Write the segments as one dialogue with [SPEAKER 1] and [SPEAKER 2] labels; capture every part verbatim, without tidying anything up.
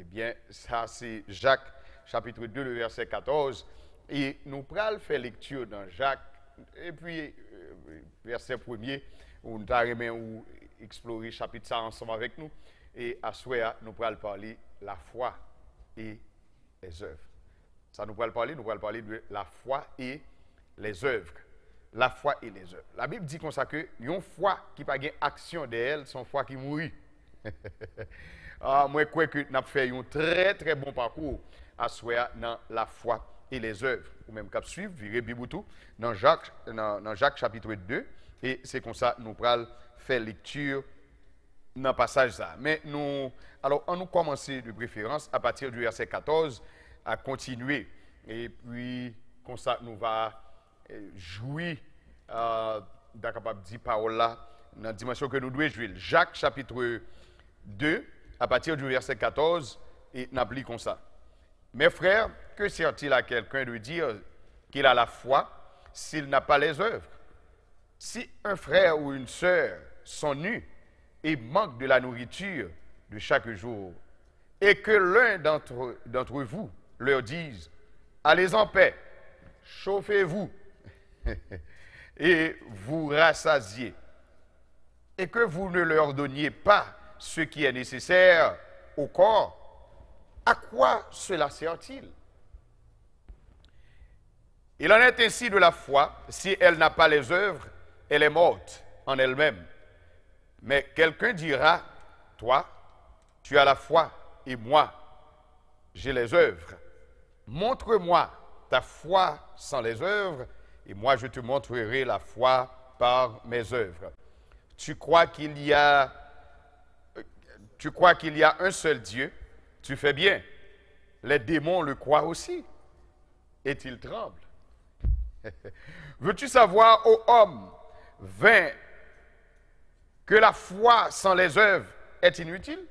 [SPEAKER 1] bien, ça c'est Jacques chapitre deux, le verset quatorze. Et nous prenons faire lecture dans Jacques, et puis euh, verset premier, où nous allons explorer chapitre ça ensemble avec nous. Et à ce moment nous allons parler de la foi et les œuvres. Ça nous allons parler, nous allons parler de la foi et les œuvres. La foi et les œuvres. La Bible dit comme ça que une foi qui n'a pas d'action d'elle, son foi qui mourit. ah, moi, je crois que nous avons fait un très très bon parcours à ce dans la foi et les œuvres. Ou même cap suivre, virez Biboutou, dans Jacques, dans, dans Jacques chapitre deux. Et c'est comme ça que nous allons faire lecture dans le passage là. Mais nous, alors, on nous commencer de préférence à partir du verset quatorze à continuer. Et puis, comme ça, nous va jouir euh, de capable dire parole là dans la dimension que nous devons jouer. Jacques chapitre deux, à partir du verset quatorze, et n'applique comme ça. Mes frères, que sert-il à quelqu'un de dire qu'il a la foi s'il n'a pas les œuvres? Si un frère ou une sœur sont nus et manquent de la nourriture de chaque jour, et que l'un d'entre, d'entre vous leur dise, allez en paix, chauffez-vous, et vous rassasiez, et que vous ne leur donniez pas ce qui est nécessaire au corps, à quoi cela sert-il? Il en est ainsi de la foi, si elle n'a pas les œuvres, elle est morte en elle-même. Mais quelqu'un dira, toi, tu as la foi, et moi, j'ai les œuvres. Montre-moi ta foi sans les œuvres, et moi je te montrerai la foi par mes œuvres. Tu crois qu'il y a, tu crois qu'il y a un seul Dieu? Tu fais bien. Les démons le croient aussi, et ils tremblent. Veux-tu savoir, ô homme vain, que la foi sans les œuvres est inutile?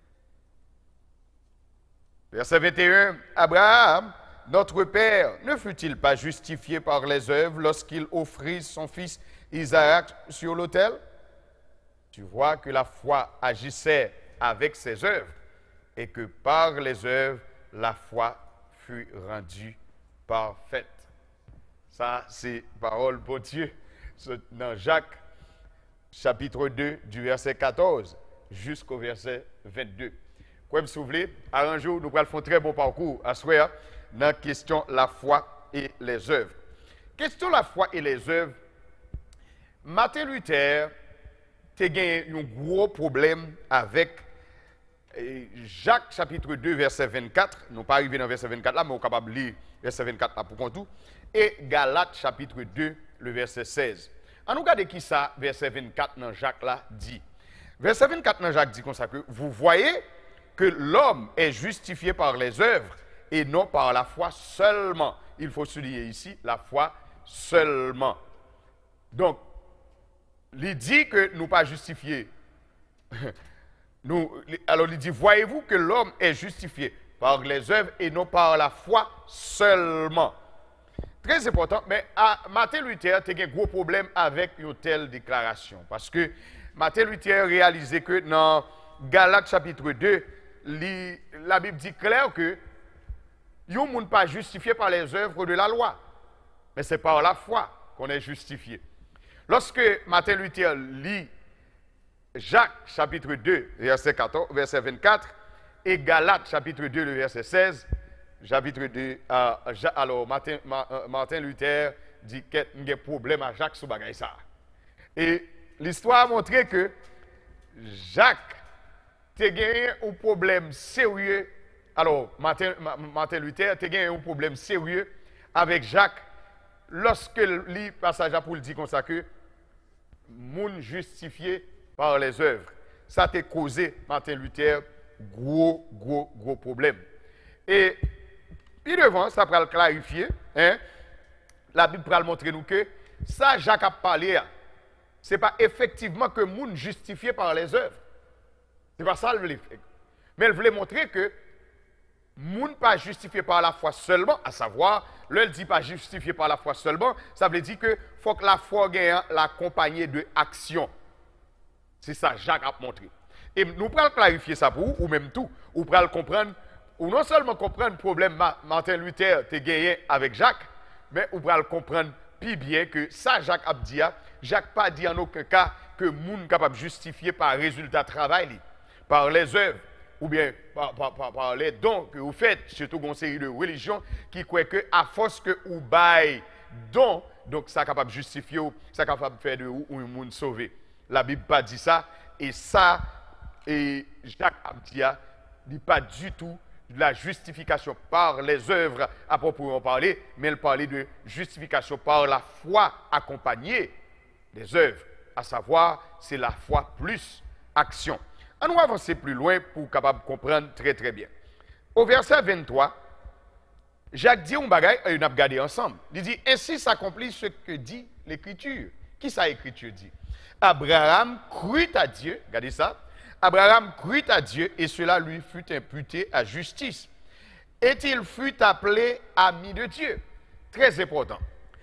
[SPEAKER 1] Verset vingt et un, Abraham, notre père, ne fut-il pas justifié par les œuvres lorsqu'il offrit son fils Isaac sur l'autel? Tu vois que la foi agissait avec ses œuvres et que par les œuvres, la foi fut rendue parfaite. Ça, c'est parole pour Dieu dans Jacques chapitre deux, du verset quatorze jusqu'au verset vingt-deux. Comme vous voulez, arrangez, nous allons faire un très bon parcours à ce dans la question la foi et les œuvres. Question la foi et les œuvres. Martin Luther a eu un gros problème avec Jacques chapitre deux, verset vingt-quatre. Nous ne sommes pas arrivés dans verset vingt-quatre là, mais nous sommes capables de lire verset vingt-quatre là pour qu'on tout. Et Galates chapitre deux, le verset seize. On nous regarde qui ça, verset vingt-quatre dans Jacques là dit. Verset vingt-quatre dans Jacques dit comme ça que vous voyez que l'homme est justifié par les œuvres et non par la foi seulement. Il faut souligner ici la foi seulement. Donc, il dit que nous pas justifiés. Nous, alors il dit, voyez-vous que l'homme est justifié par les œuvres et non par la foi seulement. Très important, mais à Martin Luther a eu un gros problème avec une telle déclaration. Parce que Martin Luther a réalisé que dans Galates chapitre deux, li, la Bible dit clair que yon moun pas justifié par les œuvres de la loi, mais c'est par la foi qu'on est justifié. Lorsque Martin Luther lit Jacques chapitre deux, verset, quatorze, verset vingt-quatre, et Galates chapitre deux, le verset seize, chapitre deux, euh, alors Martin, Martin Luther dit qu'il y a un problème à Jacques sous bagay ça. Et l'histoire a montré que Jacques a gagné un problème sérieux. Alors, Martin, Martin Luther a gagné un problème sérieux avec Jacques lorsque le passage pour le dire comme ça que moun justifié par les œuvres. Ça a causé Martin Luther gros, gros, gros problème. Et puis devant, ça va le clarifier. Hein? La Bible va montrer nous que ça, Jacques a parlé, ce n'est pas effectivement que moun justifié par les œuvres. Ce n'est pas ça le voulait faire. Mais elle voulait montrer que moun pas justifié par la foi seulement, à savoir, là, elle dit pas justifié par la foi seulement, ça veut dire que faut que la foi gagne l'accompagner de action. C'est ça Jacques a montré. Et nous pourrons clarifier ça pour vous, ou même tout, ou pourrons comprendre ou non seulement comprendre le problème Ma- Martin Luther te gagné avec Jacques, mais ou va le comprendre plus bien que ça Jacques a dit, Jacques pas dit en aucun cas que moun capable de justifier par résultat de travail, li, par les œuvres, ou bien par, par, par, par les dons que vous faites, surtout une série de religions qui croient que à force que vous baillez dons, donc ça capable de justifier, ça capable de faire de vous un monde sauvé. La Bible pas dit ça, et ça, et Jacques a dit, dit pas du tout de la justification par les œuvres à proprement parler, mais elle parlait de justification par la foi accompagnée des œuvres, à savoir c'est la foi plus action. On va avancer plus loin pour capable comprendre très très bien. Au verset vingt-trois, Jacques dit un bagage et on a regardé ensemble. Il dit ainsi s'accomplit ce que dit l'écriture. Qui ça l'écriture dit? Abraham crut à Dieu, regardez ça. Abraham crut à Dieu et cela lui fut imputé à justice. Et il fut appelé ami de Dieu. Très important.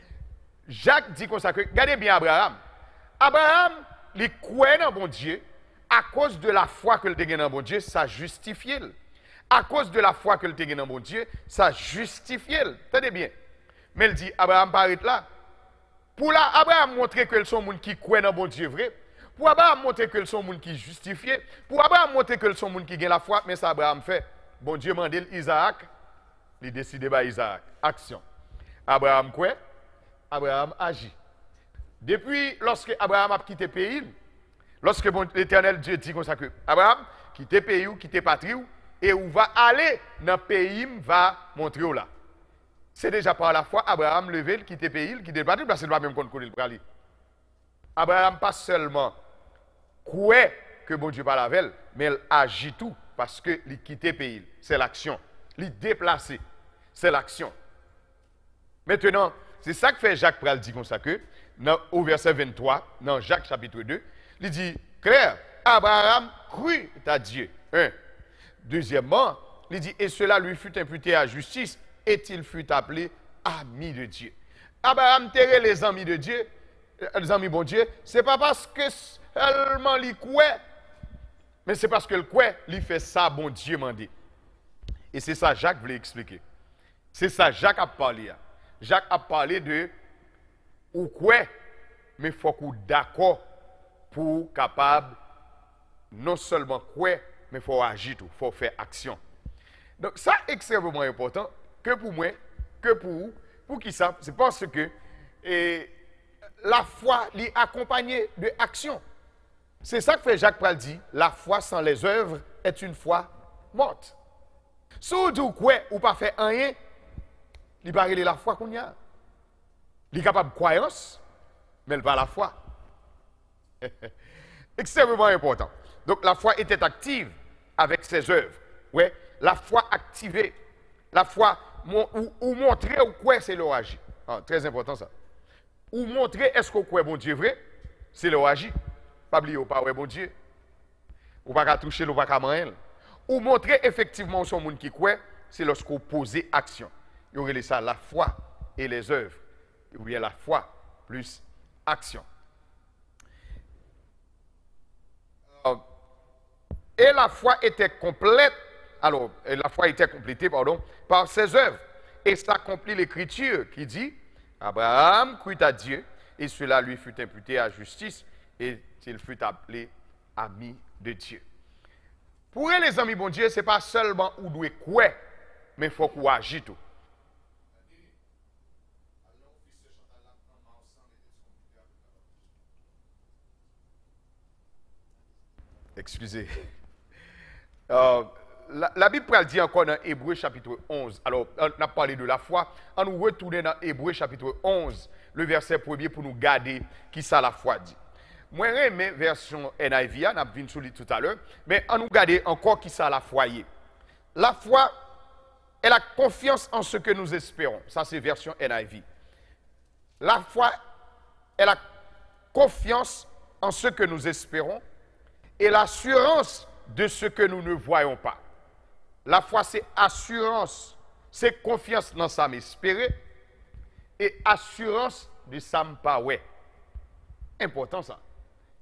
[SPEAKER 1] Jacques dit comme ça que, regardez bien Abraham. Abraham, il croit dans bon Dieu, à cause de la foi que il a dans bon Dieu, ça justifie. À cause de la foi que il a dans bon Dieu, ça justifie. Tenez bien. Mais il dit, Abraham paraît là. Pour là, Abraham montrer que sont gens qui croient dans bon Dieu vrai. Pour Abraham montrer que sont gens qui justifiés. Pour Abraham montrer que sont gens qui ont la foi, mais ça Abraham fait. Bon Dieu m'a dit Isaac, il décide par Isaac. Action. Abraham quoi? Abraham agit. Depuis lorsque Abraham a quitté le pays, lorsque bon, l'Éternel Dieu dit comme ça que Abraham quitte le pays ou quitte patrie et où va aller dans le pays va montrer où là. C'est déjà par la foi Abraham levé, quitte le pays, quitte le patrie parce qu'il ne va même connaître le pralie. Abraham pas seulement croit que bon Dieu parle avec elle, mais elle agit tout parce que il quitte le pays, c'est l'action. Il déplace, c'est l'action. Maintenant, c'est ça que fait Jacques Pral dit comme ça que dans, au verset vingt-trois, dans Jacques chapitre deux, il dit, clair, Abraham crut à Dieu. Un. Deuxièmement, il dit, et cela lui fut imputé à justice, et il fut appelé ami de Dieu. Abraham terrait les amis de Dieu, les amis bon Dieu, c'est pas parce que seulement il croit, mais c'est parce que le croit, il fait ça, bon Dieu m'a dit. Et c'est ça Jacques voulait expliquer. C'est ça Jacques a parlé. Jacques a parlé de ou quoi, mais il faut qu'on d'accord pour capable non seulement quoi, mais il faut agir tout, il faut faire action. Donc ça est extrêmement important que pour moi, que pour vous, pour qui ça? C'est parce que et, la foi est accompagnée de action. C'est ça que fait Jacques Pral dit, la foi sans les œuvres est une foi morte. Si vous dites quoi ou pas faire rien, il va parler la foi qu'on y a. Il est capable de croyance, mais il pas la foi. Extrêmement important. Donc la foi était active avec ses œuvres. Ouais, la foi activée. La foi, ou, ou montrer ou quoi c'est l'orage. Ah, très important ça. Ou montrer est-ce qu'on croit bon Dieu vrai, c'est l'orage. Pas oublier ou pas ouais bon Dieu. Ou pas qu'à toucher, ou pas qu'à manger. Ou montrer effectivement son monde qui croit, c'est lorsqu'on pose action. Il y aurait ça la foi et les œuvres. Ou bien la foi plus action. Et la foi était complète, alors, la foi était complétée, pardon, par ses œuvres. Et s'accomplit l'écriture qui dit, Abraham crut à Dieu, et cela lui fut imputé à justice, et il fut appelé ami de Dieu. Pour les amis bon Dieu, ce n'est pas seulement où doit croire, mais il faut qu'on agisse tout. Excusez. Euh, la, la Bible dit encore dans Hébreu chapitre onze. Alors, on a parlé de la foi. On nous retourne dans Hébreu chapitre onze, le verset premier pour nous garder qui ça la foi dit. Moi, j'aime version N I V, on a vu sur lui tout à l'heure, mais on nous garder encore qui ça la foi est. La foi est la confiance en ce que nous espérons. Ça, c'est version N I V. La foi est la confiance en ce que nous espérons et l'assurance de ce que nous ne voyons pas. La foi, c'est assurance, c'est confiance dans ça m'espérer et assurance de ça m'pas ouais. Important ça.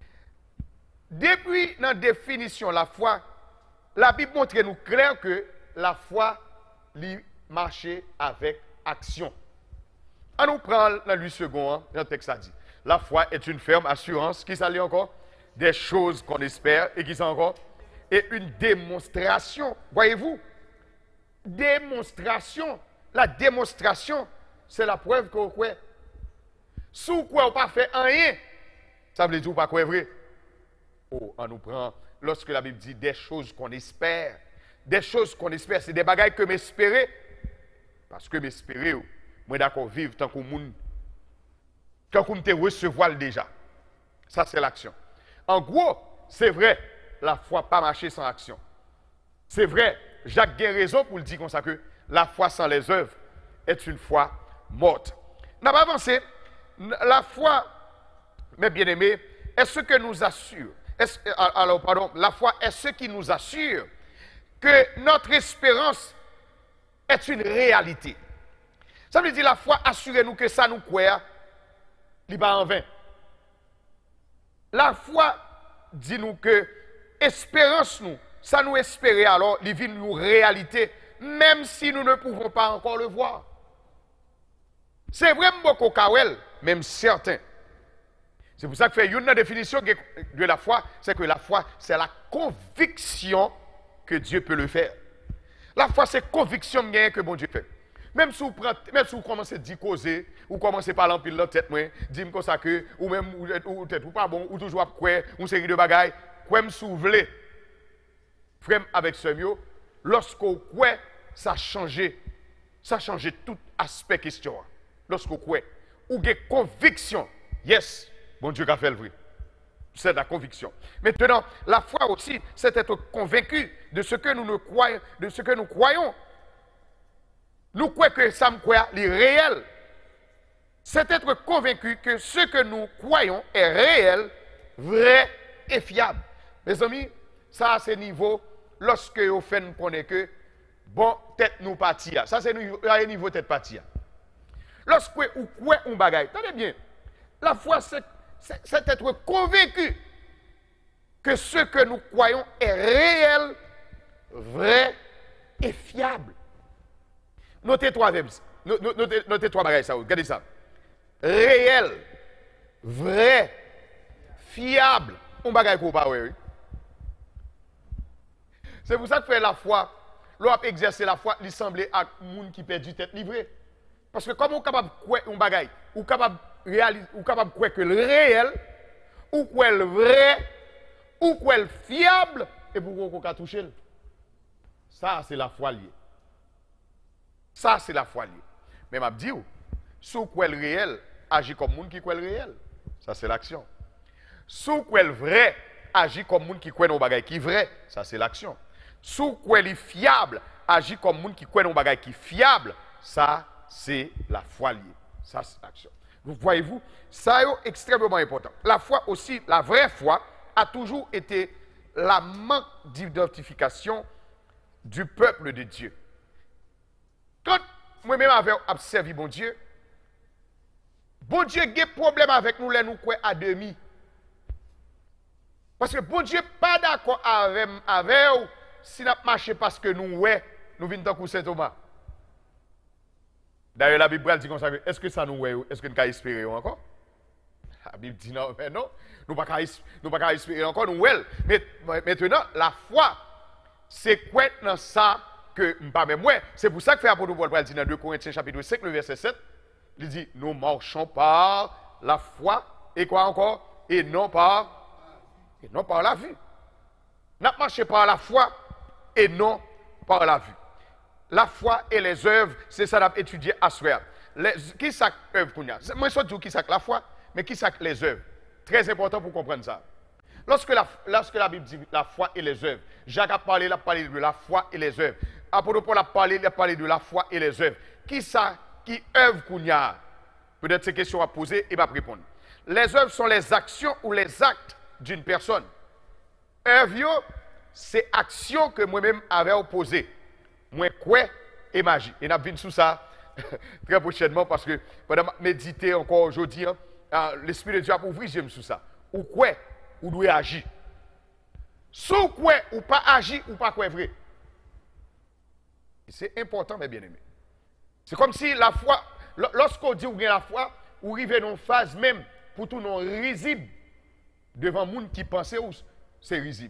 [SPEAKER 1] Depuis la définition de la foi, la Bible montre nous clair que la foi, li marcher avec action. On nous prend dans huit secondes, le texte a dit. La foi est une ferme assurance, qui s'allie encore, des choses qu'on espère, et qui sont encore, et une démonstration. Voyez-vous, démonstration. La démonstration, c'est la preuve qu'on croit. Si vous ne pas fait rien, ça veut dire pas quoi vrai. Oh, on nous prend, lorsque la Bible dit des choses qu'on espère, des choses qu'on espère, c'est des bagailles que m'espérer. Parce que m'espérer, moi d'accord vivre tant qu'on moun, tant qu'on te recevoir déjà. Ça c'est l'action. En gros, c'est vrai, la foi pas marcher sans action. C'est vrai, Jacques a raison pour le dire comme ça que la foi sans les œuvres est une foi morte. On va avancer. La foi, mes bien-aimés, est ce que nous assure. Est alors, pardon, la foi est ce qui nous assure que notre espérance est une réalité. Ça veut dire la foi, assurez-nous que ça nous croit, il va en vain. La foi dit-nous que espérance nous, ça nous espérer alors, il vit nous réalité, même si nous ne pouvons pas encore le voir. C'est vraiment beaucoup kawel, même certain. C'est pour ça que fait une définition de la foi, c'est que la foi, c'est la conviction que Dieu peut le faire. La foi, c'est conviction que bon Dieu fait. Même si vous, prenez, même si vous commencez à dire causer, ou commencez par l'empile dans tête, dire comme ça que, ou même, ou, ou, ou pas bon, ou toujours à quoi, une série de bagailles, quoi me souvler. Frère, avec ce mieux, lorsqu'on croit, ça a changé. Ça a changé tout aspect question. Lorsqu'on croit, ou des convictions, yes, bon Dieu a fait le vrai. C'est la conviction. Maintenant, la foi aussi, c'est être convaincu de ce que nous ne croyons, de ce que nous croyons. Nous croyons que ça me croit, est réel. C'est être convaincu que ce que nous croyons est réel, vrai et fiable. Mes amis, ça c'est niveau, lorsque vous faites nous connaître que, bon, tête nous partit. Ça c'est le niveau tête partie. Lorsque vous croyez un bagage, tenez bien, la foi c'est c'est être convaincu que ce que nous croyons est réel, vrai et fiable. Notez trois verbes. Notez, notez trois bagages, ça. Regardez ça. Réel, vrai, fiable. On bagaille pour pas, oui. C'est pour ça que faire la foi, l'on a exercé la foi, il semblait à monde qui perd du tête livrée. Parce que comme on est capable de croire un bagaille, ou capable réaliser, ou capable de croire que le réel, ou quoi le vrai, ou quoi le fiable, et pour qu'on peut toucher. Ça, c'est la foi liée. Ça, c'est la foi liée. Mais je dis, si vous croyez le réel, agit comme monde qui croit le réel. Ça, c'est l'action. Si vous croyez le vrai, agit comme monde qui croit dans bagaille qui est vrai. Ça, c'est l'action. Si vous croyez le fiable, agit comme monde qui croit dans bagaille qui est fiable. Ça, c'est la foi liée. Ça, c'est l'action. Vous voyez-vous, ça est extrêmement important. La foi aussi, la vraie foi, a toujours été la manque d'identification du peuple de Dieu. Quand moi-même avais observé bon Dieu, bon Dieu a des problèmes avec nous, les nous croyons à demi. Parce que bon Dieu n'est pas d'accord avec nous si nous marchons parce que nous, ouais, nous venons dans Saint Thomas. D'ailleurs, la Bible dit comme ça, est-ce que ça nous ouais, est-ce que nous pouvons espérer encore? La Bible dit non, mais non, nous ne pouvons pas espérer encore, nous ouais. Mais maintenant, la foi, c'est quoi dans ça que nous pas même ouais. C'est pour ça que fait apôtre Paul dit dans deux Corinthiens chapitre cinq, le verset sept, il dit, nous marchons par la foi, et quoi encore? Et non par, et non par la vue. Nous marchons par la foi, et non par la vue. La foi et les œuvres, c'est ça qu'on a étudié à ce soir. Qui ça œuvre qu'on a? Moi, je dis qui ça la foi, mais qui ça les œuvres? Très important pour comprendre ça. Lorsque la, lorsque la Bible dit la foi et les œuvres, Jacques a parlé, il a parlé de la foi et les œuvres. Apôtre Paul a parlé, il a parlé de la foi et les œuvres. Qui ça, qui œuvre qu'on a? Peut-être ces questions à poser et va répondre. Les œuvres sont les actions ou les actes d'une personne. Œuvre, c'est action que moi-même avais opposée. Moi, quoi et magie. Et nous venons sous ça très prochainement parce que pendant méditer encore aujourd'hui, hein, l'Esprit de Dieu a ouvert j'aime sous ça. Ou quoi, ou doit agir. Sous quoi, ou pas agir, ou pas quoi vrai. C'est important, mes bien-aimés. C'est comme si la foi, lorsqu'on dit ou bien la foi, ou arrive dans une phase même pour tout non risible devant le monde qui pensait ou c'est risible.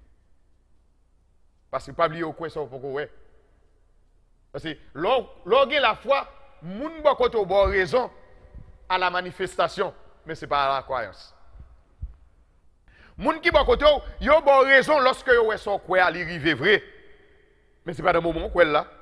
[SPEAKER 1] Parce que pas oublier au coin ça pour qu'on ouais. Parce que lorsqu'on a la foi, le monde va côté au raison à la manifestation, mais ce n'est pas à la croyance. Les gens qui va côté ils ont raison lorsque ils sont quoi à l'arrivée vrai, mais ce n'est pas dans le moment où là.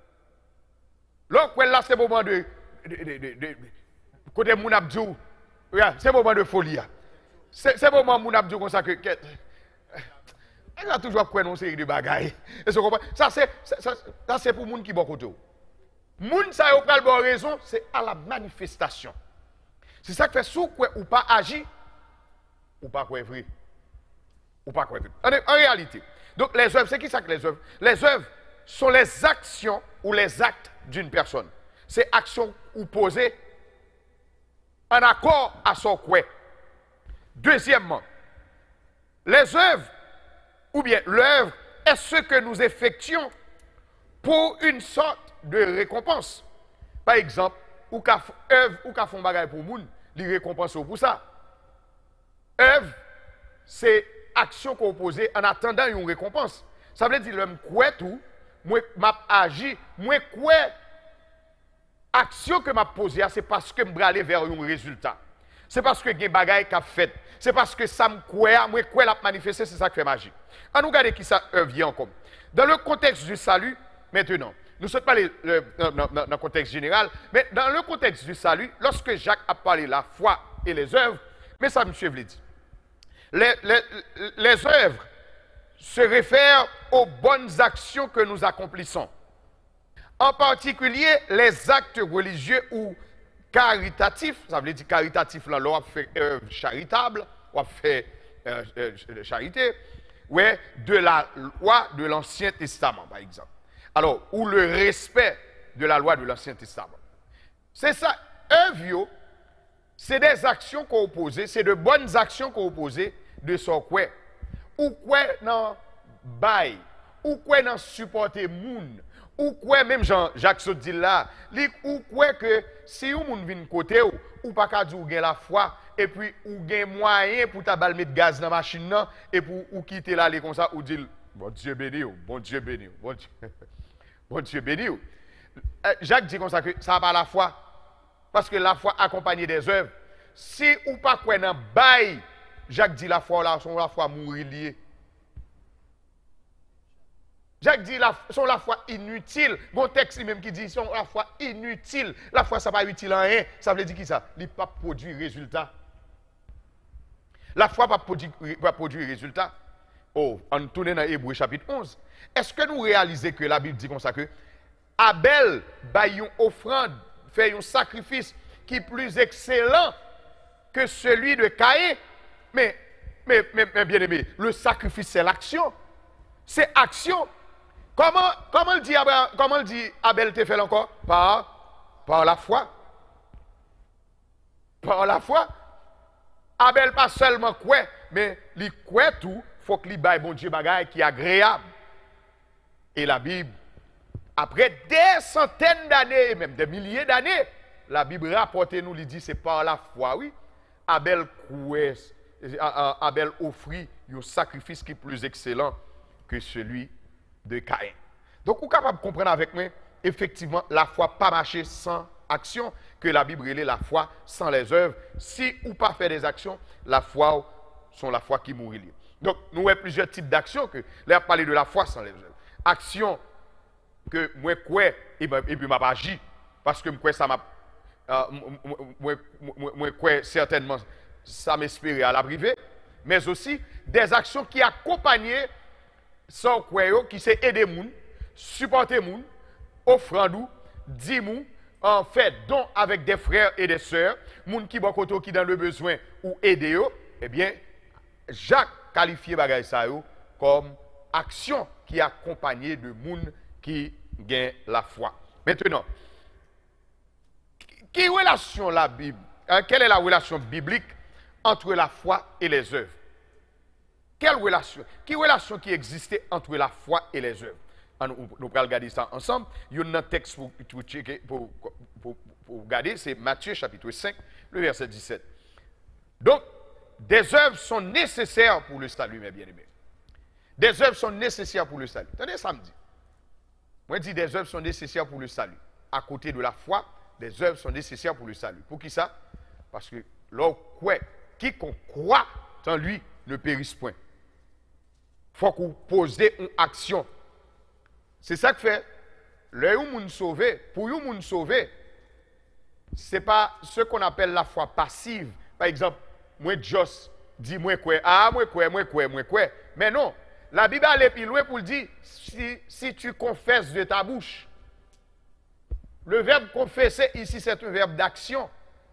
[SPEAKER 1] Là, là c'est le moment de, de, de, de, de côté moun abdou, c'est le moment de folie. C'est le moment où moun abdou comme ça que elle a toujours quoi une série de bagailles. Ça c'est pour les gens qui sont côté. Les gens qui ont raison, c'est à la manifestation. C'est ça qui fait sous quoi ou pas agir, ou pas quoi vrai. Ou pas quoi vrai. En, en réalité, donc les œuvres, c'est qui ça que les œuvres? Les œuvres sont les actions ou les actes d'une personne. C'est actions ou posées en accord à son quoi. Deuxièmement, les œuvres, ou bien l'œuvre est ce que nous effectuons pour une sorte de récompense. Par exemple, ou qu'a œuvre ou qu'a font bagay pour moun, li récompense pour ça. Œuvre, c'est action qu'on pose en attendant une récompense. Ça veut dire l'homme quoi tout, moi m'a agi, moi quoi action que m'a posée, c'est parce que me aller vers un résultat. C'est parce que gen bagay qu'a fait. C'est parce que ça me quoi, moi quoi l'a manifesté, c'est ça qui fait magie. On nous regarde qui ça œuvre vient comme. Dans le contexte du salut, maintenant, nous ne sommes pas les, le, dans, dans, dans le contexte général, mais dans le contexte du salut, lorsque Jacques a parlé de la foi et les œuvres, mais ça, monsieur veut dire, les, les, les œuvres se réfèrent aux bonnes actions que nous accomplissons. En particulier, les actes religieux ou caritatifs, ça veut dire caritatif, là, on fait œuvre charitable, on fait euh, euh, charité, ouais, de la loi de l'Ancien Testament, par exemple. Alors, ou le respect de la loi de l'Ancien Testament. C'est ça, œuvre, c'est des actions qu'on oppose, c'est de bonnes actions qu'on oppose de son quoi. Ou quoi dans bail, ou quoi dans supporter moun, ou quoi même Jean Jacques se dit là, ou quoi que si ou moun vient côté ou, ou pas qu'à dire ou la foi et puis ou gen moyen pour ta balle mettre gaz dans la machine nan, et pour ou quitter là comme ça ou dire bon Dieu béni ou, bon Dieu béni ou, bon Dieu, bon Dieu béni ou. Jacques dit comme ça que ça pas la foi parce que la foi accompagnée des œuvres. Si ou pas quoi dans bail, Jacques dit la foi là son la foi mourir lié. Jacques dit la, sont la foi inutile. Bon texte même qui dit sont la foi inutile. La foi ça pas utile en rien. Ça veut dire qui ça? Il pas produit résultat. La foi pas produit pas produire résultat. Oh, on tourne dans Hébreux chapitre onze. Est-ce que nous réalisons que la Bible dit comme ça que Abel baille une offrande, fait un sacrifice qui est plus excellent que celui de Caïn? Mais, mais, mais, mais bien aimé, le sacrifice c'est l'action. C'est action. Comment, comment, le dit Abel, comment le dit Abel te fait encore? Par, par la foi. Par la foi. Abel pas seulement quoi, mais il quoi tout, faut qu'il baille bon Dieu bagaille qui est agréable. Et la Bible, après des centaines d'années, même des milliers d'années, la Bible rapporte nous, il dit c'est par la foi, oui. Abel quoi, Abel offrit un sacrifice qui est plus excellent que celui de Caïn. Donc, vous êtes capable de comprendre avec moi, effectivement, la foi pas marcher sans action, que la Bible est la foi sans les œuvres. Si ou pas faire des actions, la foi sont la foi qui mourit. Donc, nous avons plusieurs types d'actions que là, on parle de la foi sans les œuvres. Action que moi quoi et puis m'a pas agi parce que moi ça m'a moi moi quoi certainement ça m'espérait à la privée, mais aussi des actions qui accompagnaient sans quoi qui c'est aider moun, supporter moun, offrande, di moun, en fait don avec des frères et des sœurs, moun qui bon côté qui dans le besoin ou aider yo, eh bien Jacques qualifié bagay ça yo comme action qui est accompagnée de moun qui gagne la foi. Maintenant, quelle relation la Bible, hein, quelle est la relation biblique entre la foi et les œuvres? Quelle relation? Quelle relation qui existait entre la foi et les œuvres? nous allons regarder ça ensemble. Il y a un texte pour, pour, pour, pour, pour regarder, c'est Matthieu chapitre cinq, le verset dix-sept. Donc, des œuvres sont nécessaires pour le salut, mes bien-aimés. Des œuvres sont nécessaires pour le salut. Attendez, ça me dit. Moi, je dis des œuvres sont nécessaires pour le salut. À côté de la foi, des œuvres sont nécessaires pour le salut. Pour qui ça? Parce que l'on croit, quiconque croit en lui ne périsse point. Il faut qu'on pose une action. C'est ça que fait. Le moun sauvé, pour vous moun sauvé, ce n'est pas ce qu'on appelle la foi passive. Par exemple, moi, Joss, dit moi quoi, ah, moi quoi, moi quoi, moi quoi. Mais non, la Bible allait plus loin pour dire, si, si tu confesses de ta bouche. Le verbe confesser ici, c'est un verbe d'action.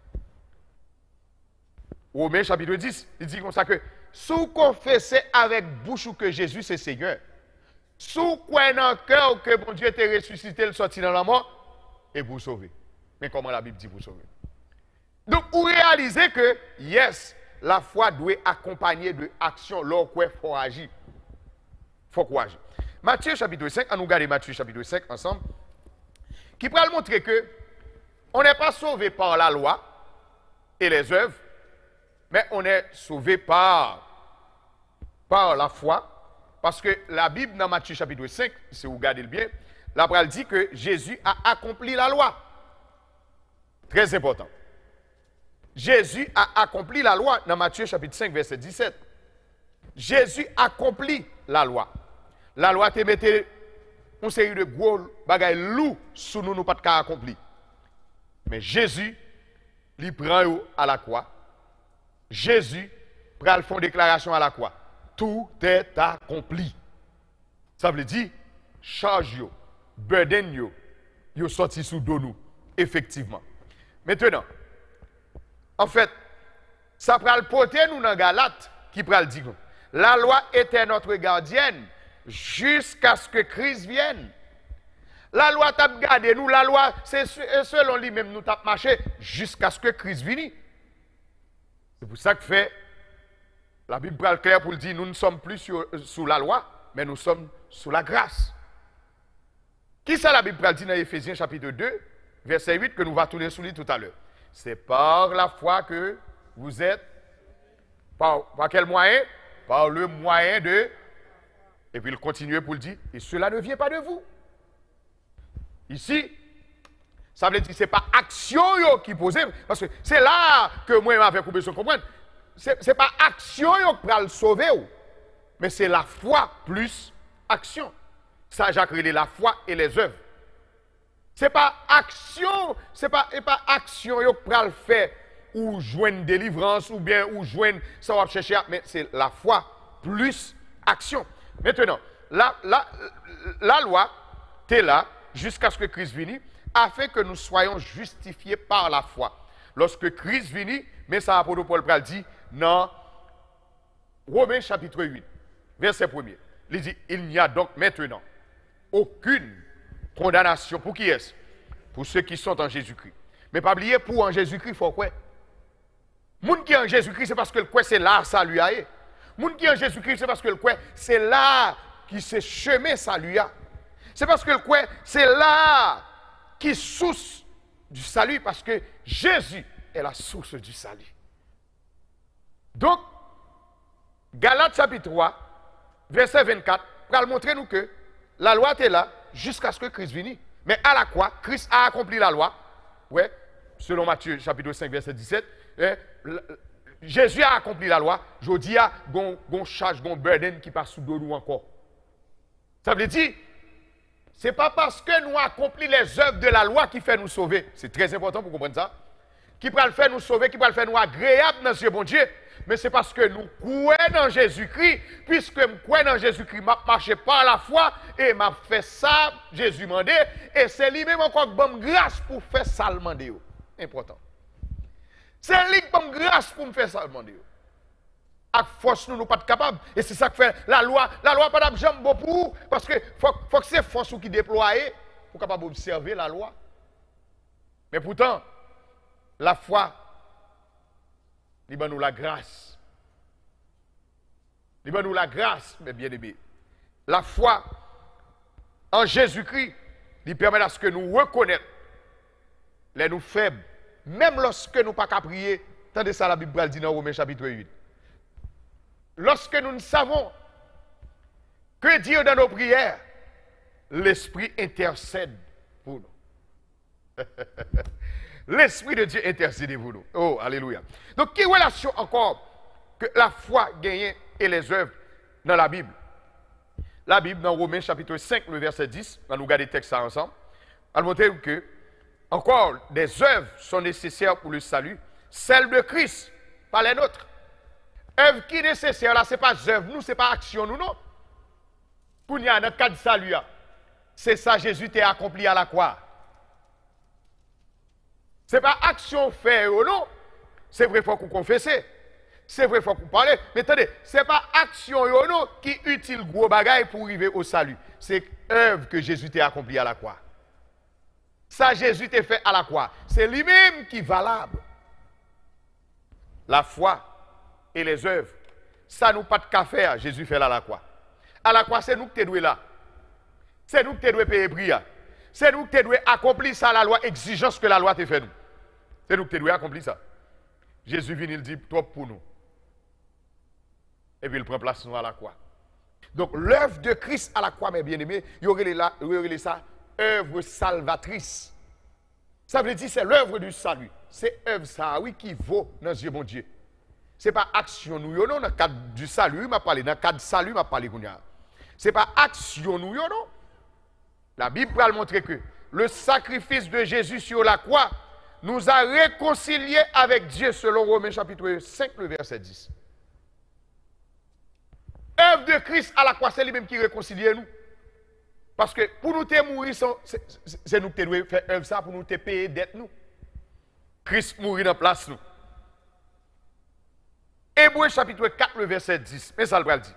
[SPEAKER 1] Romains chapitre dix, il dit comme ça que, si vous confessez avec bouche que Jésus c'est Seigneur, si vous croyez dans le cœur que bon Dieu t'a ressuscité, le sorti dans la mort, et vous sauvez. Mais comment la Bible dit vous sauver? Donc, vous réalisez que, yes, la foi doit accompagner de action, lorsqu'il faut agir. Il faut qu'on agisse. Matthieu chapitre cinq, on nous regarde Matthieu chapitre cinq ensemble, qui pourra montrer que on n'est pas sauvé par la loi et les œuvres, mais on est sauvé par, par la foi. Parce que la Bible, dans Matthieu chapitre cinq, si vous regardez le bien, la Bible dit que Jésus a accompli la loi. Très important. Jésus a accompli la loi dans Matthieu chapitre cinq, verset dix-sept. Jésus accomplit la loi. La loi te mettait une série de gros bagailles loups sous nous, nous pas de cas accompli. Mais Jésus, il prend à la croix. Jésus prend le fond de déclaration à la croix. Tout est accompli. Ça veut dire, charge yo, burden yo, yo sorti sous dos nous, effectivement. Maintenant, en fait, ça prend le porter nous dans Galate qui prend le dire. La loi était notre gardienne jusqu'à ce que Christ vienne. La loi t'a gardé nous, la loi, c'est selon lui-même nous t'a marché jusqu'à ce que Christ vienne. C'est pour ça que fait, la Bible prend le clair pour le dire, nous ne sommes plus sur, sous la loi, mais nous sommes sous la grâce. Qui ça la Bible prend le dire dans Éphésiens chapitre deux, verset huit, que nous va tourner sous lui tout à l'heure. C'est par la foi que vous êtes, par, par quel moyen? Par le moyen de, et puis il continue pour le dire, et cela ne vient pas de vous. Ici, ça veut dire que ce n'est pas action qui pose, parce que c'est là que moi m'avais coupé son comprendre. Ce n'est pas action qui va le sauver, mais c'est la foi plus action. Ça, Jacques relève la foi et les œuvres. Ce n'est pas action, ce n'est pas, pas action qui va le faire ou joindre délivrance ou bien ou joindre ça va chercher, mais c'est la foi plus action. Maintenant, la, la, la loi, tu es là jusqu'à ce que Christ vienne, afin que nous soyons justifiés par la foi. Lorsque Christ vienne, mais ça apôtre Paul Pral dit dans Romains chapitre huit, verset premier. Il dit, il n'y a donc maintenant aucune condamnation pour qui est-ce? Pour ceux qui sont en Jésus-Christ. Mais pas oublier, pour en Jésus-Christ, il faut quoi? Moun qui est en Jésus-Christ, c'est parce que le quoi, c'est là, ça lui a. Moun qui est en Jésus-Christ, c'est parce que le quoi, c'est là qui se chemin, ça lui a. C'est parce que le quoi, c'est là qui source du salut, parce que Jésus est la source du salut. Donc, Galates chapitre trois, verset vingt-quatre, va montrer nous que la loi était là jusqu'à ce que Christ vienne. Mais à la croix, Christ a accompli la loi. Ouais, selon Matthieu chapitre cinq, verset dix-sept. Eh, Jésus a accompli la loi. Je dis, il y a une charge, un burden qui passe sous nous encore. Ça veut dire, ce n'est pas parce que nous accompli les œuvres de la loi qui fait nous sauver. C'est très important pour comprendre ça. Qui peut le faire nous sauver, qui peut le faire nous agréables dans ce bon Dieu. Mais c'est parce que nous croyons dans Jésus-Christ, puisque nous croyons dans Jésus-Christ, m'a marché par la foi et m'a fait ça, Jésus m'a dit, et c'est lui-même encore qui bonne grâce pour faire ça le mandé. Important. C'est lui qui bonne grâce pour me faire ça le mandé. À force, nous ne sommes pas capables. Et c'est ça que fait la loi. La loi pas d'abjam bon pour vous, parce que faut, faut que c'est force qui déploie pour capable observer la loi. Mais pourtant, la foi, il nous la grâce. Il nous la grâce, mes bien-aimés. La foi, en Jésus-Christ, il permet à ce que nous reconnaissions les nous faibles, même lorsque nous ne pouvons pas prier. Tendez ça, la Bible dit dans Romains chapitre huit. Lorsque nous ne savons que dire dans nos prières, l'Esprit intercède pour nous. L'Esprit de Dieu intercède pour nous. Oh, alléluia. Donc, quelle relation encore que la foi gagne et les œuvres dans la Bible? La Bible, dans Romains chapitre cinq, le verset dix, on va nous regarder le texte ça ensemble, on va montrer que encore des œuvres sont nécessaires pour le salut, celles de Christ, pas les nôtres. Œuvre qui est nécessaire, là, ce n'est pas œuvre, nous, ce n'est pas action, nous, non. Pour nous, dans le cas de salut, c'est ça, Jésus t'a accompli à la croix. Ce n'est pas action faire, non. C'est vrai, il faut qu'on confesse. C'est vrai, il faut qu'on parle. Mais attendez, ce n'est pas action, non, qui utile gros bagaille pour arriver au salut. C'est œuvre que Jésus t'a accompli à la croix. Ça, Jésus t'a fait à la croix. C'est lui-même qui est valable. La foi et les œuvres, ça nous pas de qu'à faire, Jésus fait là à la croix. À la croix, c'est nous qui devons là. C'est nous qui devons payer prix. C'est nous qui devons accomplir ça, la loi, exigence que la loi te fait nous. C'est nous qui devons accomplir ça. Jésus vient, il dit, trop pour nous. Et puis il prend place nous à la croix. Donc l'œuvre de Christ à la croix, mes bien-aimés, il y aurait ça, œuvre salvatrice. Ça veut dire c'est l'œuvre du salut. C'est œuvre ça, oui, qui vaut dans Dieu, bon Dieu. Ce n'est pas action nous, non, dans le cadre du salut, il m'a parlé, dans le cadre du salut, il m'a parlé. Ce n'est pas action nous, non. La Bible va montrer que le sacrifice de Jésus sur la croix nous a réconciliés avec Dieu, selon Romains chapitre cinq, le verset dix. Œuvre de Christ à la croix, c'est lui-même qui réconcilie nous. Parce que pour nous te mourir, c'est nous qui devons faire œuvre ça pour nous te payer dette nous. Christ mourit dans place nous. Hébreux chapitre quatre, le verset dix. Mais ça le dit.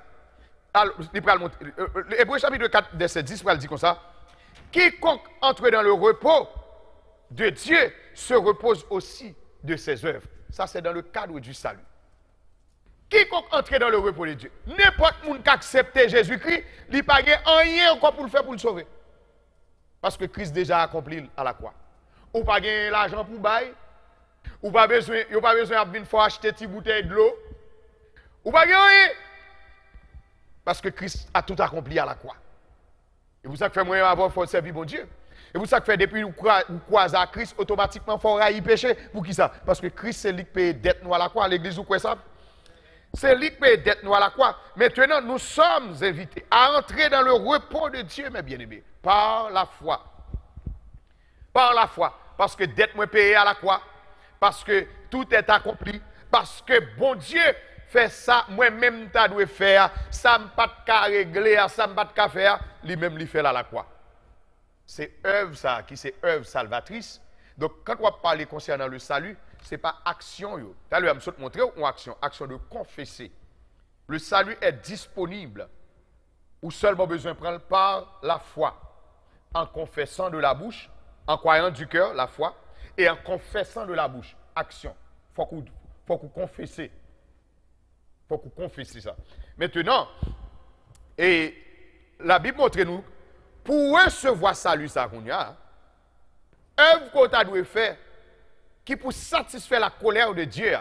[SPEAKER 1] Hébreux chapitre quatre, verset dix, il dit comme ça. Quiconque entre dans le repos de Dieu se repose aussi de ses œuvres. Ça, c'est dans le cadre du salut. Quiconque entre dans le repos de Dieu, n'importe qui a accepté Jésus-Christ, il n'y a pas rien encore pour le faire pour le sauver. Parce que Christ déjà accompli à la croix. Ou pas gagner l'argent pour bailler. Ou pas besoin, ou pas besoin de venir acheter une petite bouteille de l'eau. Ou pas gagner. Parce que Christ a tout accompli à la croix. Et vous savez que fait moyen avoir faut servir bon Dieu. Et vous savez que fait depuis nous croisons à Christ, automatiquement il faut railler péché. Pour qui ça? Parce que Christ c'est lui qui paye dette nous à la croix. L'église ou quoi ça? C'est lui qui paye dette nous à la croix. Maintenant, nous sommes invités à entrer dans le repos de Dieu, mes bien-aimés, par la foi. Par la foi. Parce que dette moi payée à la croix. Parce que tout est accompli. Parce que bon Dieu fait ça, moi-même, je dois faire. Ça ne pas de régler, ça ne pas de faire. Lui-même, il fait là à la croix. C'est œuvre ça, qui c'est œuvre salvatrice. Donc, quand on va parler concernant le salut, ce n'est pas action. Tout à l'heure, je vais vous montrer une action. Action de confesser. Le salut est disponible. Ou seulement besoin de prendre par la foi. En confessant de la bouche, en croyant du cœur, la foi, et en confessant de la bouche, action. Il faut qu'on faut qu'on confesse. Il faut qu'on confesse ça. Maintenant, et la Bible montre nous, pour recevoir salut, ça qu'on y a, œuvre qu'on a dû faire, qui pour satisfaire la colère de Dieu,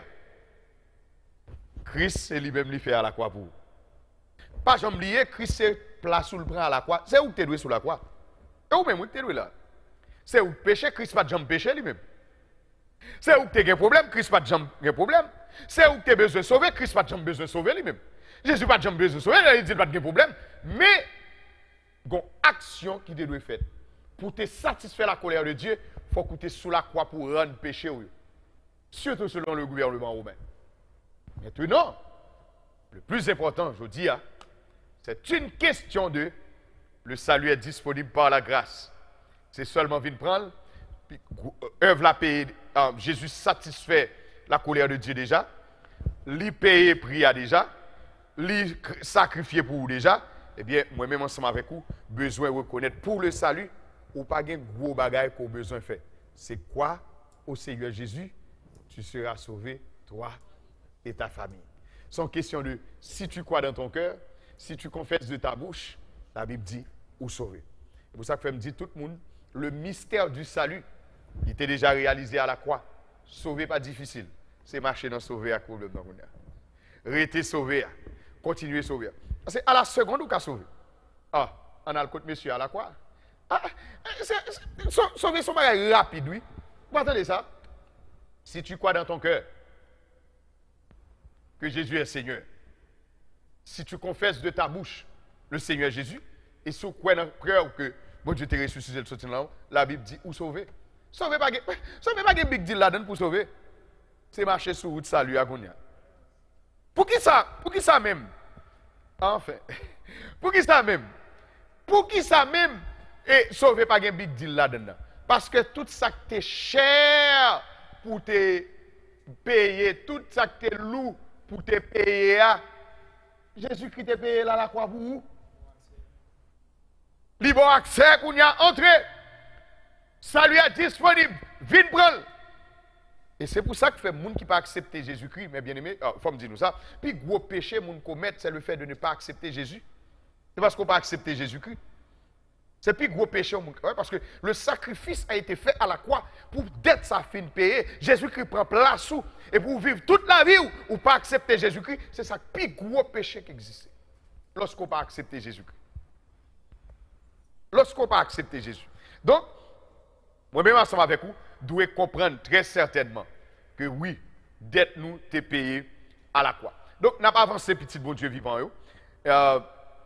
[SPEAKER 1] Christ, c'est lui-même lui fait à la croix pour vous. Pas jamais oublier, Christ, c'est place où le prend à la croix. C'est où tu es doué sur la croix. Et où même où tu es doué là. C'est où péché, Christ pas de jamais péché lui-même. C'est où tu as un problème, Christ pas de jamais un problème. C'est où tu as besoin de sauver, Christ pas de jamais besoin de sauver lui-même. Jésus pas de jamais besoin de sauver, il dit pas de problème. Mais, il y a une action qui doit être faite. Pour te satisfaire la colère de Dieu, il faut que tu es sous la croix pour rendre péché. Surtout selon le gouvernement romain. Maintenant, le plus important, je dis, c'est une question de le salut est disponible par la grâce. C'est seulement venir prendre, puis œuvre la payer. Euh, Jésus satisfait la colère de Dieu déjà, lui payer prix déjà, lui sacrifier pour vous déjà. Eh bien, moi-même ensemble avec vous, besoin de reconnaître pour le salut, ou pas de gros bagages qu'on a besoin de faire. C'est quoi, au Seigneur Jésus, tu seras sauvé, toi et ta famille. C'est une question de si tu crois dans ton cœur, si tu confesses de ta bouche, la Bible dit ou sauvé. C'est pour ça que je me dis tout le monde, le mystère du salut, il était déjà réalisé à la croix. Sauver pas difficile. C'est marcher dans sauver à problème dans le rester sauvé, continuer sauver. C'est à la seconde ou qu'à sauver. Ah, on a le côté monsieur à la croix. Ah, c'est, c'est, sauver son bagage rapide, oui. Vous entendez ça? Si tu crois dans ton cœur que Jésus est Seigneur, si tu confesses de ta bouche le Seigneur Jésus, et si tu crois dans ton cœur que bon Dieu t'a ressuscité le sortir là, la Bible dit où sauver. Sauver pas sauver pas big deal là-dedans pour sauver. C'est marcher sur route salut à Gounia. Pour qui ça? Pour qui ça même? Enfin, pour qui ça même? Pour qui ça même? Et sauver pas un big deal là-dedans. Parce que tout ça qui est cher pour te payer, tout ça qui est lourd pour te payer, Jésus-Christ te payé là la croix pour vous. Libre accès qu'on y a entré. Salut est disponible. Vite prendre. Et c'est pour ça que fait monde qui pas accepter Jésus-Christ, mais bien aimé, il oh, faut me dire nous ça. Puis gros péché monde commettre, c'est le fait de ne pas accepter Jésus. C'est parce qu'on pas accepter Jésus-Christ. C'est plus gros péché ouais, parce que le sacrifice a été fait à la croix pour d'être sa fin payée. Jésus-Christ prend place sous et pour vivre toute la vie ou, ou pas accepter Jésus-Christ, c'est ça le plus gros péché qui existe. Lorsqu'on pas accepter Jésus-Christ. Lorsqu'on pas accepter Jésus. Donc, moi-même ensemble avec vous, doit comprendre très certainement que oui, dette nous t'es payé à la croix. Donc, n'a pas avancé petit bon Dieu vivant. Euh,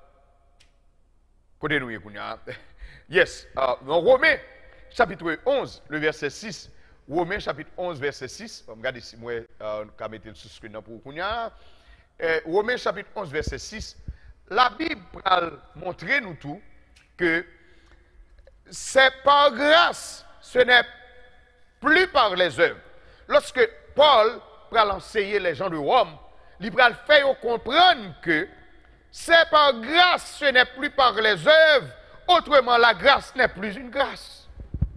[SPEAKER 1] côté nous, yes, euh, dans Romains chapitre onze, le verset six. Romains chapitre onze, verset six. Regardez si moi, euh, je vais mettre le screen pour vous. Euh, Romains chapitre onze, verset six. La Bible va montrer nous tout que c'est par grâce, ce n'est plus par les œuvres. Lorsque Paul va enseigner les gens de Rome, il va faire comprendre que c'est par grâce, ce n'est plus par les œuvres. Autrement, la grâce n'est plus une grâce.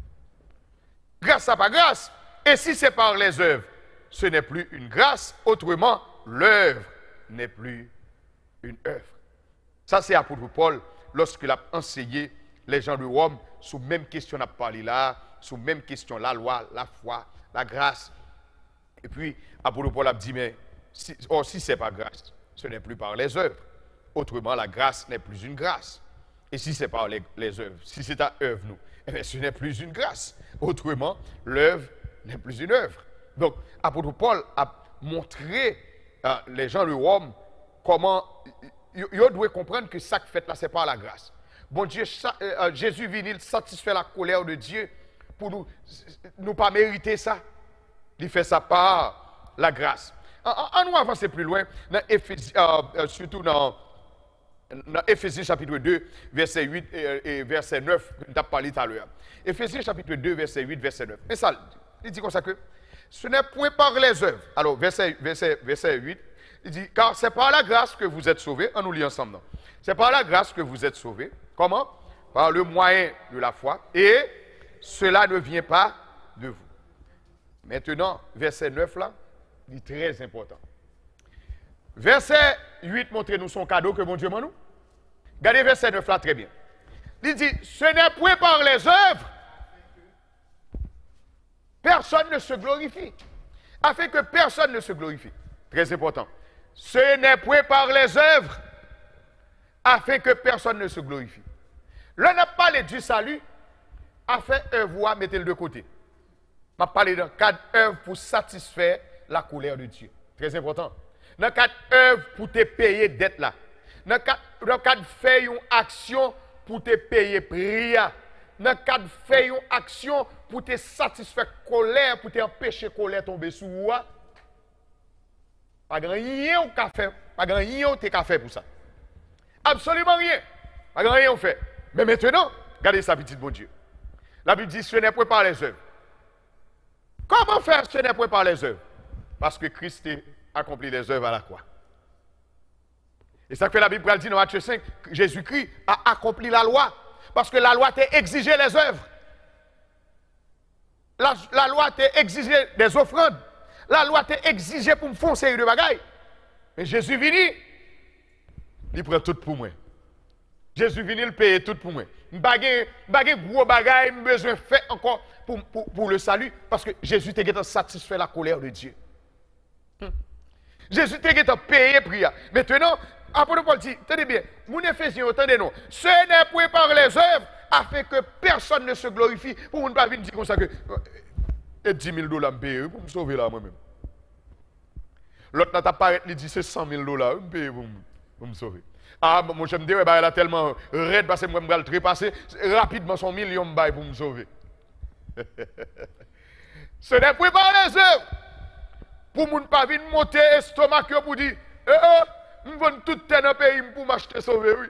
[SPEAKER 1] Grâce à pas grâce. Et si c'est par les œuvres, ce n'est plus une grâce. Autrement, l'œuvre n'est plus une œuvre. Ça, c'est l'apôtre Paul lorsqu'il a enseigné les gens de Rome sur même question à parler là, sur même question la loi, la foi, la grâce. Et puis, l'apôtre Paul a dit, mais si, oh, si ce n'est pas grâce, ce n'est plus par les œuvres. Autrement, la grâce n'est plus une grâce. Et si c'est par les, les œuvres, si c'est à œuvre, nous, eh bien, ce n'est plus une grâce. Autrement, l'œuvre n'est plus une œuvre. Donc, l'apôtre Paul a montré euh, les gens de Rome comment ils doivent comprendre que ça que fait là, c'est pas la grâce. Bon Dieu, ça, euh, Jésus vient, il satisfait la colère de Dieu pour nous, nous pas mériter ça. Il fait ça par la grâce. On nous avancer plus loin, dans Éphésiens, euh, euh, surtout dans, dans Éphésiens chapitre deux, verset huit et, et verset neuf, nous avons parlé tout à l'heure. Éphésiens chapitre deux, verset huit, verset neuf. Et ça, il dit comme ça que ce n'est point par les œuvres. Alors, verset, verset, verset huit, il dit, car c'est par la grâce que vous êtes sauvés. On nous lit ensemble. Non? C'est par la grâce que vous êtes sauvés. Comment? Par le moyen de la foi. Et cela ne vient pas de vous. Maintenant, verset neuf là, il est très important. Verset huit, montrez-nous son cadeau que mon Dieu m'a nous. Regardez verset neuf là très bien. Il dit, ce n'est point par les œuvres. Personne ne se glorifie. Afin que personne ne se glorifie. Très important. Ce n'est point par les œuvres. Afin que personne ne se glorifie. Là, on a parlé du salut. Afin œuvre, mettez-le de côté. On a parlé d'un cadre œuvre pour satisfaire la colère de Dieu. Très important. Dans le cadre œuvre pour te payer dette là. Dans le cadre faire une action pour te payer prière. Dans le cadre faire une action pour te satisfaire colère, pour t'empêcher colère tomber sur toi. Pas grand rien au café, pas grand rien au café pour ça. Absolument rien. Pas grand rien on fait. Mais maintenant, regardez ça petit bon Dieu. La Bible dit ce n'est point par les œuvres. Comment faire ce n'est point par les œuvres? Parce que Christ a accompli les œuvres à la croix. Et ça fait la Bible dit dans Matthieu cinq, Jésus-Christ a accompli la loi. Parce que la loi t'a exigé les œuvres. La, la loi t'a exigé des offrandes. La loi t'a exigé pour me faire une série de bagailles. Mais Jésus venu, il prend tout pour moi. Jésus venu, il paye tout pour moi. Bagay, bagay gros bagay, besoin fait encore pour, pour, pour le salut, parce que Jésus t'a satisfait la colère de Dieu. Hmm. Jésus t'a payé prix. Maintenant, apôtre Paul dit, tenez bien, mon Éphésiens, attendez-nous, ce n'est point par les œuvres, afin que personne ne se glorifie, pour ne pas venir dire comme ça que, et dix mille dollars me payer pour me sauver là moi-même. L'autre n'a pas paraît, il dit c'est cent mille dollars, me payer pour, pour me sauver. Ah, mon chef me dit, bah, elle a tellement raide parce que moi, je vais le trépasser rapidement son million de pour me sauver. Ce n'est pas par les œuvres. Pour ne pas venir monter l'estomac pour dire, eh, eh, je vais tout dans le pays pour m'acheter sauver, oui.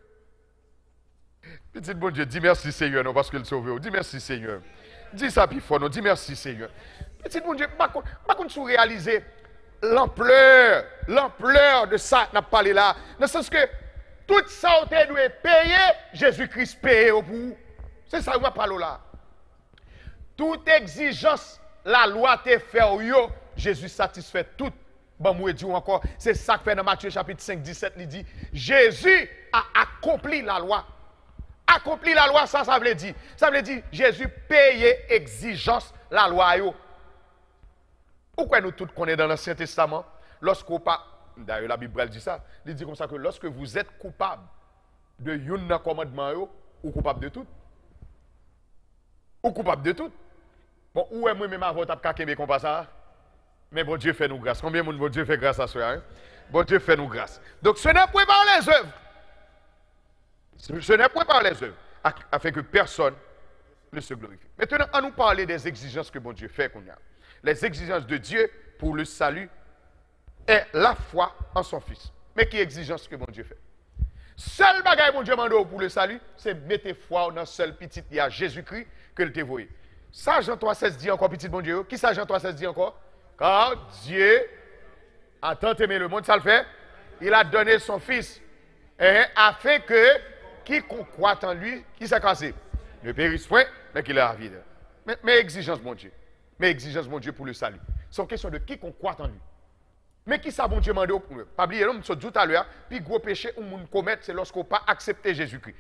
[SPEAKER 1] Petit bon Dieu, dis merci Seigneur, non, parce qu'il sauve. Dis merci Seigneur. Dis ça puis fort, non, dis merci Seigneur. Petit bon Dieu, par contre, tu réaliser l'ampleur, l'ampleur de ça qu'on a parlé là. Dans le sens que tout ça, on doit payer, Jésus-Christ paye pour vous. C'est ça qu'on va parler là. Toute exigence, la loi te fait, Jésus satisfait tout. Bon, moi, dis encore, c'est ça que fait dans Matthieu chapitre cinq, dix-sept, il dit, Jésus a accompli la loi. Accompli la loi, ça, ça veut dire. Ça veut dire, Jésus paye exigence, la loi. Yo. Pourquoi nous tous connaissons dans l'Ancien Testament, lorsqu'on pas, d'ailleurs la Bible dit ça, il dit comme ça que lorsque vous êtes coupable de yon commandement, yo, ou coupable de tout, ou coupable de tout. Bon, où est moi-même avant de faire comme ça? Mais bon Dieu fait nous grâce. Combien de monde bon Dieu fait grâce à cela? Hein? Bon Dieu fait nous grâce. Donc ce n'est point par les œuvres. Ce n'est point par les œuvres, afin que personne ne se glorifie. Maintenant, on nous parler des exigences que bon Dieu fait qu'on a. Les exigences de Dieu pour le salut est la foi en son Fils. Mais qui exigence que bon Dieu fait? Seul bagage bon Dieu mande pour le salut, c'est mettre foi dans seul petit, il y a Jésus-Christ que le dévoyé. Ça, Jean trois seize dit encore, petit bon Dieu. Qui ça, Jean trois seize dit encore? Car Dieu a tant aimé le monde, ça le fait. Il a donné son Fils, hein, afin que quiconque croit en lui, qui s'est cassé, ne périsse point, mais qu'il ait la vie. Mais, mais exigence, mon Dieu. Mais exigence, mon Dieu, pour le salut. C'est une question de quiconque croit en lui. Mais qui ça, bon Dieu, mande pour eux? Pas oublier, nous sommes tout à l'heure, puis gros péché où nous commettre, c'est lorsqu'on n'a pas accepté Jésus-Christ.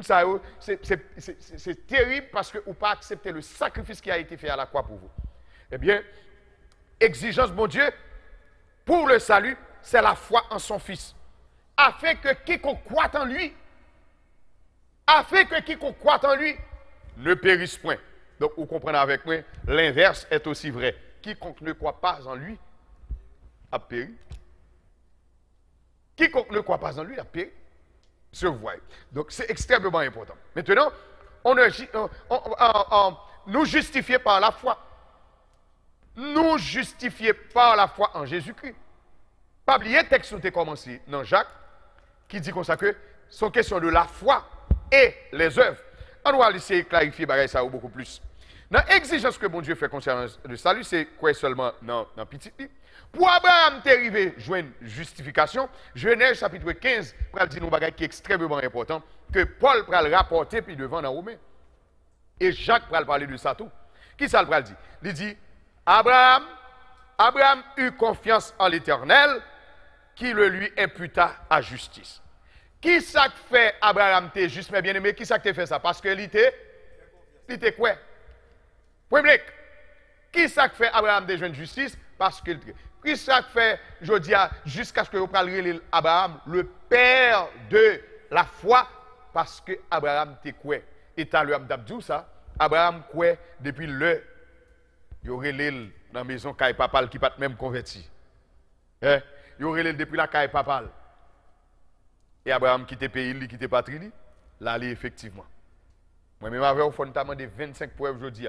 [SPEAKER 1] C'est terrible parce qu'on n'a pas accepté le sacrifice qui a été fait à la croix pour vous. Eh bien, exigence, mon Dieu, pour le salut, c'est la foi en son Fils. Afin que quiconque croit en lui, afin que quiconque croit en lui, ne périsse point. Donc, vous comprenez avec moi, l'inverse est aussi vrai. Quiconque ne croit pas en lui, a péri. Quiconque ne croit pas en lui, a péri. Se voit. Donc, c'est extrêmement important. Maintenant, on, on, on, on, nous justifier par la foi. Nous justifier par la foi en Jésus-Christ. Pas oublier le texte où tu as commencé dans Jacques, qui dit comme ça que c'est une question de la foi et les œuvres. On va essayer de clarifier ça beaucoup plus. Dans l'exigence que bon Dieu fait concernant le salut, c'est quoi seulement dans le petit livre. Pour Abraham, tu es arrivé à jouer une justification. Genèse chapitre quinze, pour dire nous bagage qui est extrêmement important, que Paul va le rapporter puis devant dans Romain. Et Jacques va parler de ça tout. Qui ça le dit? Il dit, Abraham, Abraham eut confiance en l'Éternel, qui le lui imputa à justice. Qui ça fait Abraham t'es juste, mais bien aimé, qui ça te fait ça? Parce que l'ité, l'ité quoi? Premier, qui ça fait Abraham des jeunes justice? Parce que qui ça fait, je dis, jusqu'à ce que vous parliez Abraham, le père de la foi, parce que Abraham t'es quoi? Et t'as le Abdabdou ça, Abraham quoi depuis le, il y aurait l'île dans la maison Kaye Papal qui pas même converti. Hein? Il y aurait l'île depuis la Kaye Papal. Et Abraham quitte le pays, il quitte patrie, là, allait effectivement. Moi-même, avec au fond, notamment des vingt-cinq preuves aujourd'hui.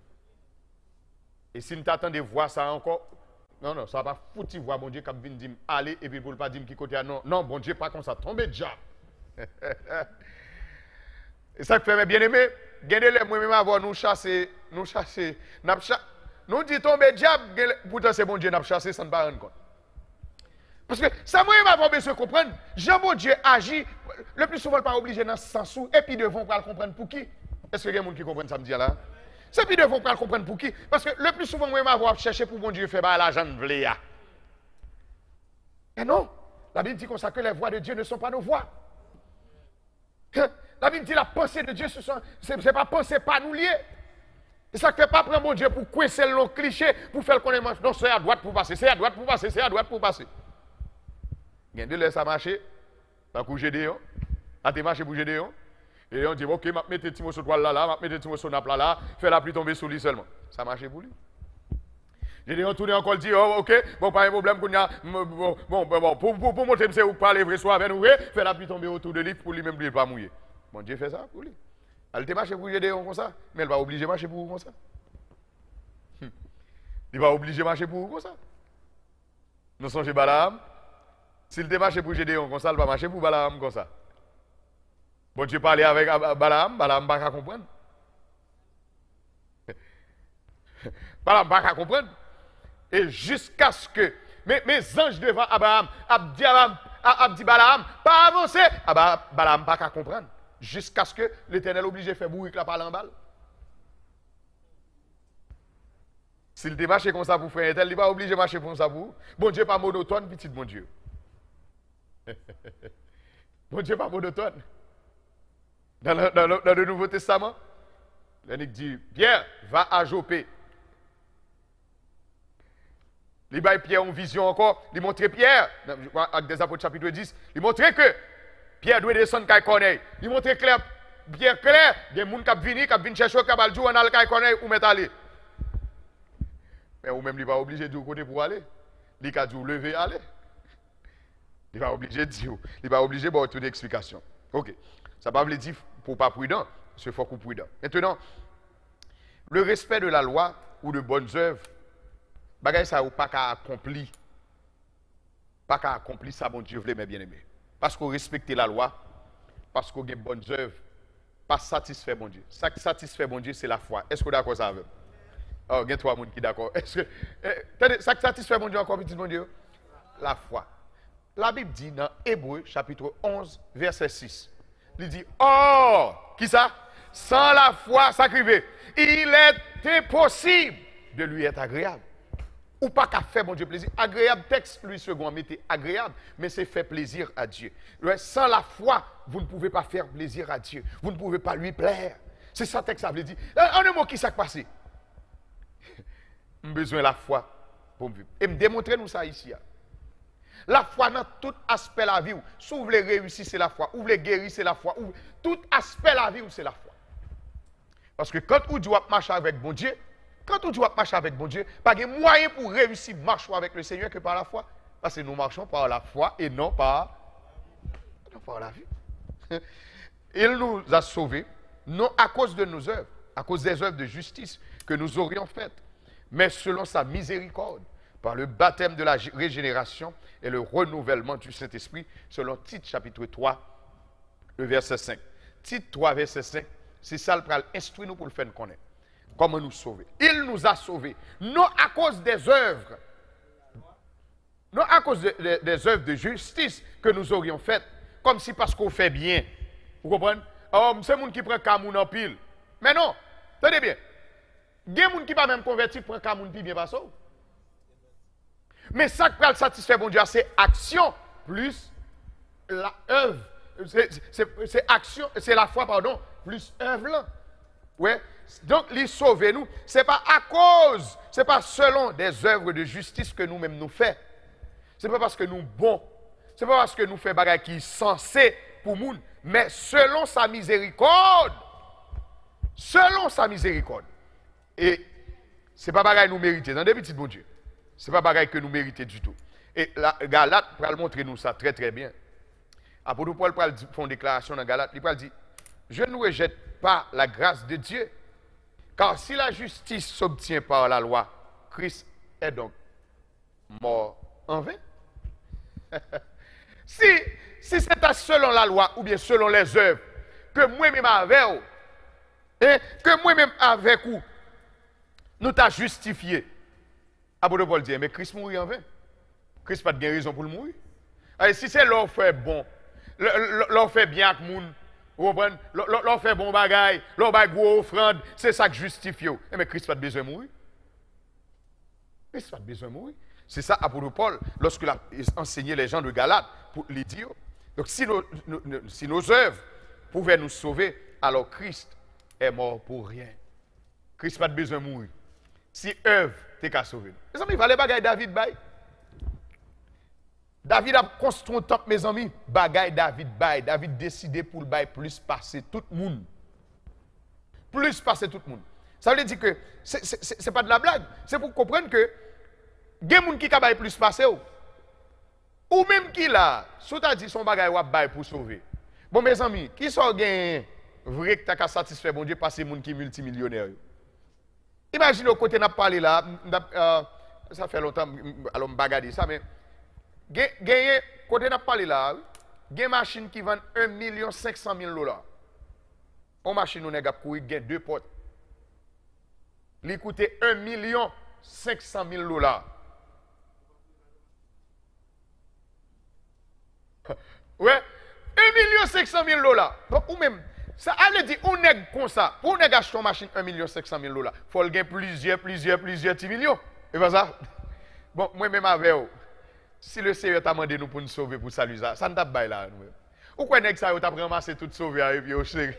[SPEAKER 1] Et si nous t'attendons de voir ça encore, non, non, ça va pas foutre voir bon Dieu qui vient dire allez, et puis pour ne pas dire qui côté non, non, bon Dieu, pas comme ça, tombez déjà. Et ça que fait bien aimé, gardez-les, moi-même, avoir nous chasser, nous chasser, nous dit tomber diable, pourtant c'est bon Dieu, nous chasser, ça ne va pas rendre compte. Parce que ça moi-même avant de se comprendre, Jean bon Dieu agit, le plus souvent pas obligé dans ce sens et puis devons pas le comprendre pour qui? Est-ce qu'il y a des gens qui comprennent ça me dit là? C'est puis devons pas le comprendre pour qui? Parce que le plus souvent moi-même avoir cherché pour bon Dieu faire bah l'argent de vle ya. Et non, la Bible dit comme ça que les voix de Dieu ne sont pas nos voix. La Bible dit la pensée de Dieu, ce n'est pas pensée pas nous lier. Et ça ne fait pas prendre mon Dieu pour coincer le cliché, pour faire qu'on est non, c'est à droite pour passer, c'est à droite pour passer, c'est à droite pour passer. Il y a deux laisses à marcher, dans le Gédéon, à te marcher pour Gédéon. Et on dit, ok, je vais mettre Timo sur toile là, là, je vais mettre Timo sur nappe là, là, faire la pluie tomber sur lui seulement. Ça marche pour lui. Gédéon tourne encore, dit, oh, ok, bon, pas un problème, qu'on a, bon, bon, bon, bon, pour, pour, pour montrer que c'est où parler vrai soir avec nous, faire la pluie tomber autour de lui pour lui-même, lui, pas mouiller. Bon Dieu fait ça pour lui. Elle te marche pour Gédéon comme ça, mais elle va obliger de marcher pour vous comme ça. Hum. Il va obliger de marcher pour vous comme ça. Nous sommes chez Balaam. S'il te marche pour Gédéon comme ça, il va marcher pour Balaam comme ça. Bon Dieu parlait avec Balaam, Balaam ne va pas comprendre. Balaam ne va pas comprendre. Et jusqu'à ce que mes, mes anges devant Abraham, Abdi Abraham, Abdi Balaam, pas avancer, Balaam ne va pas comprendre. Jusqu'à ce que l'Éternel oblige de faire bourrique la parole en balle. S'il te marche comme ça pour frère Etel, il va obligé de marcher comme ça pour vous. Bon Dieu pas monotone, petit bon Dieu. Bon Dieu pas monotone. Dans le, dans le, dans le Nouveau Testament, l'Éternel dit, Pierre, va à Jopé. Il va Pierre en vision encore, il montre Pierre, avec des apôtres chapitre dix, il montre que Pierre doit descendre à Corneille. Il montre clair, bien clair, il y a des gens qui viennent, qui viennent chercher, qui viennent jouer dans le Corneille ou mettre aller. Mais ou même, il va obligé de côté pour aller. Il va dire lever aller. Il va obligé de dire, il va obligé de toute explication. Ok. Ça ne veut pas dire pour pas prudent, c'est fort ou prudent. Maintenant, le respect de la loi ou de bonnes œuvres, bagay ça ou pas qu'à accomplir. Pas qu'à accomplir ça, bon Dieu, mes bien-aimés. Parce qu'on respecte la loi, parce qu'on a de bonnes œuvres, pas satisfait mon Dieu. Ça qui satisfait mon Dieu, c'est la foi. Est-ce que vous êtes d'accord avec ça? Oh, il y a trois personnes qui sont d'accord. Est-ce que eh, ça qui satisfait mon Dieu encore, petit mon Dieu? La foi. La Bible dit dans Hébreux, chapitre onze, verset six. Il dit, oh, qui ça? Sans la foi, sacrifié, il est impossible de lui être agréable. Ou pas qu'à faire, mon Dieu, plaisir. Agréable, texte, lui, second, mettez agréable, mais c'est faire plaisir à Dieu. Sans la foi, vous ne pouvez pas faire plaisir à Dieu. Vous ne pouvez pas lui plaire. C'est ça, texte, ça veut dire. En un mot, qui s'est passé? J'ai besoin de la foi pour me vivre. Et me démontrer nous ça ici. La foi dans tout aspect de la vie. Si vous voulez réussir, c'est la foi. Ou vous voulez guérir, c'est la foi. Ou tout aspect de la vie, c'est la foi. Parce que quand vous doit marcher avec bon Dieu, quand on doit marcher avec bon Dieu, pas de moyen pour réussir à marcher avec le Seigneur que par la foi. Parce que nous marchons par la foi et non par, non par la vie. Il nous a sauvés, non à cause de nos œuvres, à cause des œuvres de justice que nous aurions faites, mais selon sa miséricorde, par le baptême de la régénération et le renouvellement du Saint-Esprit, selon Tite chapitre trois, le verset cinq. Tite trois, verset cinq, c'est ça le pral instruit nous pour le faire connaître. Comment nous sauver? Il nous a sauvés, non à cause des œuvres, non à cause de, de, des œuvres de justice que nous aurions faites, comme si parce qu'on fait bien. Vous comprenez? Oh, c'est le monde qui prend Kamoun en pile. Mais non, tenez bien. Il y a des gens qui ne sont pas même convertis pour prendre Kamoun bien pas ça. Mais ça qui peut satisfaire mon Dieu, c'est action plus la œuvre. C'est action, c'est la foi, pardon, plus œuvre là. Ouais. Donc, les sauver nous, ce n'est pas à cause, ce n'est pas selon des œuvres de justice que nous-mêmes nous faisons. Ce n'est pas parce que nous bons, ce n'est pas parce que nous faisons des choses qui sont censées pour nous, mais selon sa miséricorde. Selon sa miséricorde. Et ce n'est pas bagaille nous mériter, dans des petits bon Dieu. Ce n'est pas bagaille que nous méritons du tout. Et la Galate va montrer nous ça très très bien. Apôtre Paul va faire une déclaration dans Galate, il va dire, je ne rejette pas la grâce de Dieu. Car si la justice s'obtient par la loi, Christ est donc mort en vain. si si c'est selon la loi ou bien selon les œuvres que moi-même avec vous, et que moi-même avec vous, nous t'a justifié. Apôtre Paul dit, mais Christ mourit en vain. Christ n'a pas de raison pour le mourir. Et si c'est l'on fait bon, l'on fait bien avec le monde, l'on fait bon bagaille, l'on fait gros offrande, c'est ça qui justifie. Mais Christ n'a pas besoin de mourir. Christ n'a pas besoin de mourir. C'est ça, apôtre Paul, lorsqu'il a enseigné les gens de Galate, pour les dire. Donc, si nos, nos, si nos œuvres pouvait nous sauver, alors Christ est mort pour rien. Christ n'a pas besoin de mourir. Si œuvre, t'es qu'à sauver. Mes amis, il fallait bagaille David bail. David a construit un temple, mes amis. Bagaille David bail. David décidé pour le bail plus passer tout le monde. Plus passer tout le monde. Ça veut dire que ce n'est pas de la blague. C'est pour comprendre que il y a des gens qui ont plus passer. Ou même qui là, si tu as dit son bagaille ou bail pour sauver. Bon, mes amis, qui sont vrai que tu as satisfait bon Dieu parce que les gens qui sont multimillionnaires. Imaginez au côté n'a parlé là, euh, ça fait longtemps, alors je ne ça, mais gagner côté n'a parlé là, il y a une machine qui vend un million cinq cent mille dollars. Une machine on a courir gagne deux portes. Il coûte un million cinq cent mille dollars. Ouais, un million cinq cent mille dollars. Donc ou même ça allait dire on est comme ça. Pour on acheter une machine un million cinq cent mille dollars, il faut gagner plusieurs plusieurs plusieurs petits millions. Et pas ça. Bon, moi même avec vous. Si le Seigneur t'a demandé nous pour nous sauver, pour saluer ça, ça ne t'a pas là. Ou quoi est-ce que ça t'a ramassé tout sauvé et puis au chéri?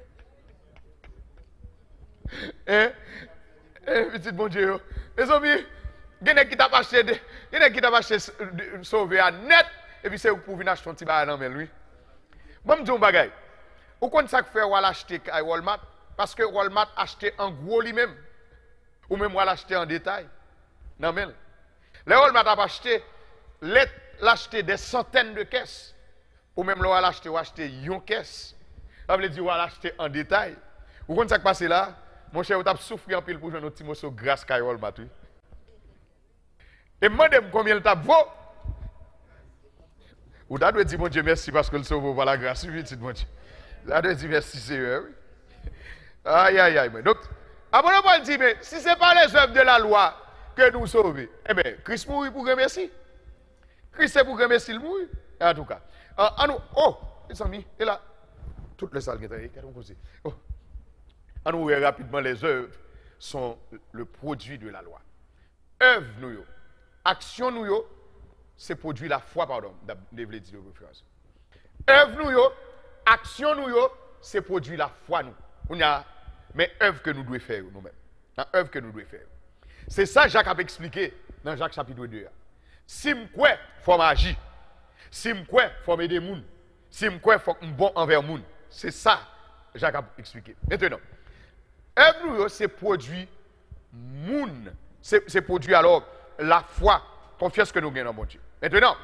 [SPEAKER 1] Hein? Eh, petit bon Dieu. Les amis, il y en a qui t'a acheté, il y en a qui t'a acheté sauvé à net, et puis c'est pour venir acheter un petit bagage dans lui. Bon, je dis un bagage. Ou quand ça fait, on va l'acheter à Walmart, parce que Walmart acheté en gros lui-même. Ou même on va l'acheter en détail. Non, mais. Le Walmart a acheté, l'acheter des centaines de caisses. Ou même là, on va l'acheter, on va acheter une caisse. Ça veut dire on va l'acheter en détail. Ou quand ça passe là, mon cher, vous avez souffert en pile pour jouer notre petit morceau grâce à Walmart. Et demandez-moi combien le tape vaut. Vous avez dit, mon Dieu, merci parce que le sauve par la grâce. Oui, mon Dieu. Vous avez dit, merci, Seigneur. Oui. Aïe, aïe, aïe. Donc, après, on va dire, mais si ce n'est pas les œuvres de la loi que nous sauvons, eh bien, Christ mourit pour remercier. Christ est pour remercier le mourir. En tout cas. En nous, oh, les amis, et là, toutes les salles qui sont oh. En nous, rapidement, les œuvres sont le produit de la loi. Œuvre, nous, action, nous, c'est produit la foi, pardon, de dire référence. Œuvre, nous, action, nous, c'est produit la foi, nous. On a, mais œuvre que nous devons faire nous-mêmes. Œuvre que nous devons faire. C'est ça que Jacques a expliqué dans Jacques chapitre deux. Si je crois, il faut agir. Si je crois, il faut aider les gens. Si je crois, il faut être bon envers les gens. C'est ça que Jacques a expliqué. Maintenant, œuvre, c'est produit moun. C'est produit alors la foi, confiance que nous gagnons dans mon Dieu. Maintenant,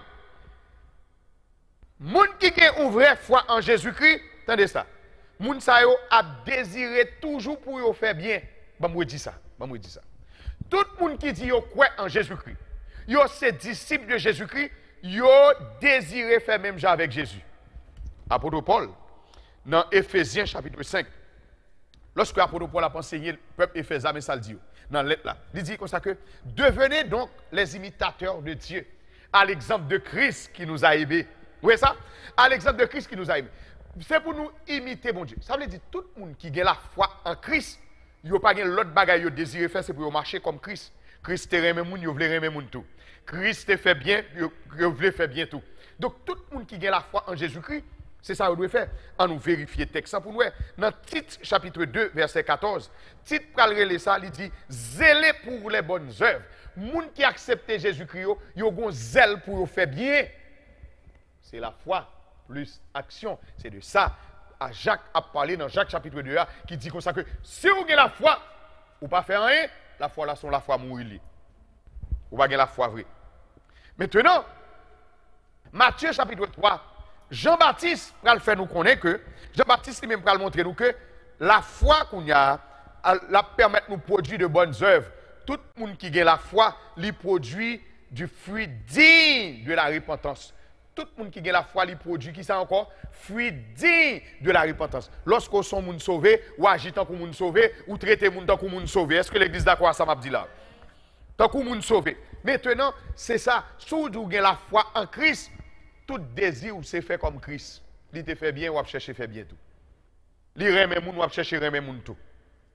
[SPEAKER 1] moun qui a une vraie foi en Jésus-Christ, attendez ça. Moun sa yo a désiré toujours pour yo faire bien. Bah moi dis ça, bah moi dis ça. Tout le monde qui dit yo croit en Jésus-Christ, yo c'est disciple de Jésus-Christ, yo désiré faire même genre avec Jésus. Apôtre Paul dans Éphésiens chapitre cinq. Lorsque l'apôtre Paul a enseigné le peuple éphésien, mais ça le dit dans la lettre là. Il dit comme ça que devenez donc les imitateurs de Dieu, à l'exemple de Christ qui nous a aimés. Vous voyez ça? À l'exemple de Christ qui nous a aimés. C'est pour nous imiter mon Dieu. Ça veut dire que tout le monde qui a la foi en Christ, il n'y a pas l'autre bagaille qu'il désire faire, c'est pour marcher comme Christ. Christ te remet moun, il veut remettre moun tout. Christ te fait bien, il veut faire bien tout. Donc tout le monde qui a la foi en Jésus-Christ, c'est ça qu'on doit faire. En nous vérifier le texte pour nous. Dans Tite chapitre deux, verset quatorze, Tite pral ça, il dit zélé pour les bonnes œuvres. Moun qui accepte Jésus-Christ, il a un zèle pour faire bien. C'est la foi plus action. C'est de ça à Jacques a parlé dans Jacques chapitre deux qui dit comme ça que si vous avez la foi, vous ne pas faire rien, la foi là sont la foi mourir. Vous pas la foi vraie. Maintenant, Matthieu chapitre trois, Jean-Baptiste va le faire nous connaître que Jean-Baptiste lui-même va le montrer nous que la foi qu'on a la permet de nous produire de bonnes œuvres. Tout le monde qui a la foi, lui produit du fruit digne de la repentance. Tout le monde qui a la foi, lui produit qui ça encore? Fruit digne de la repentance. Lorsqu'on sont moun sauvé, ou agit tant qu'on moun sauvé, ou traiter moun tant qu'on moun sauvé. Est-ce que l'église d'accord à ça m'a dit là? Tant qu'on moun sauvé. Maintenant, c'est ça. Si vous avez la foi en Christ, tout désir ou c'est fait comme Christ. Il te fait bien ou chercher faire bien tout. Il remet moun ou chercher remet moun tout.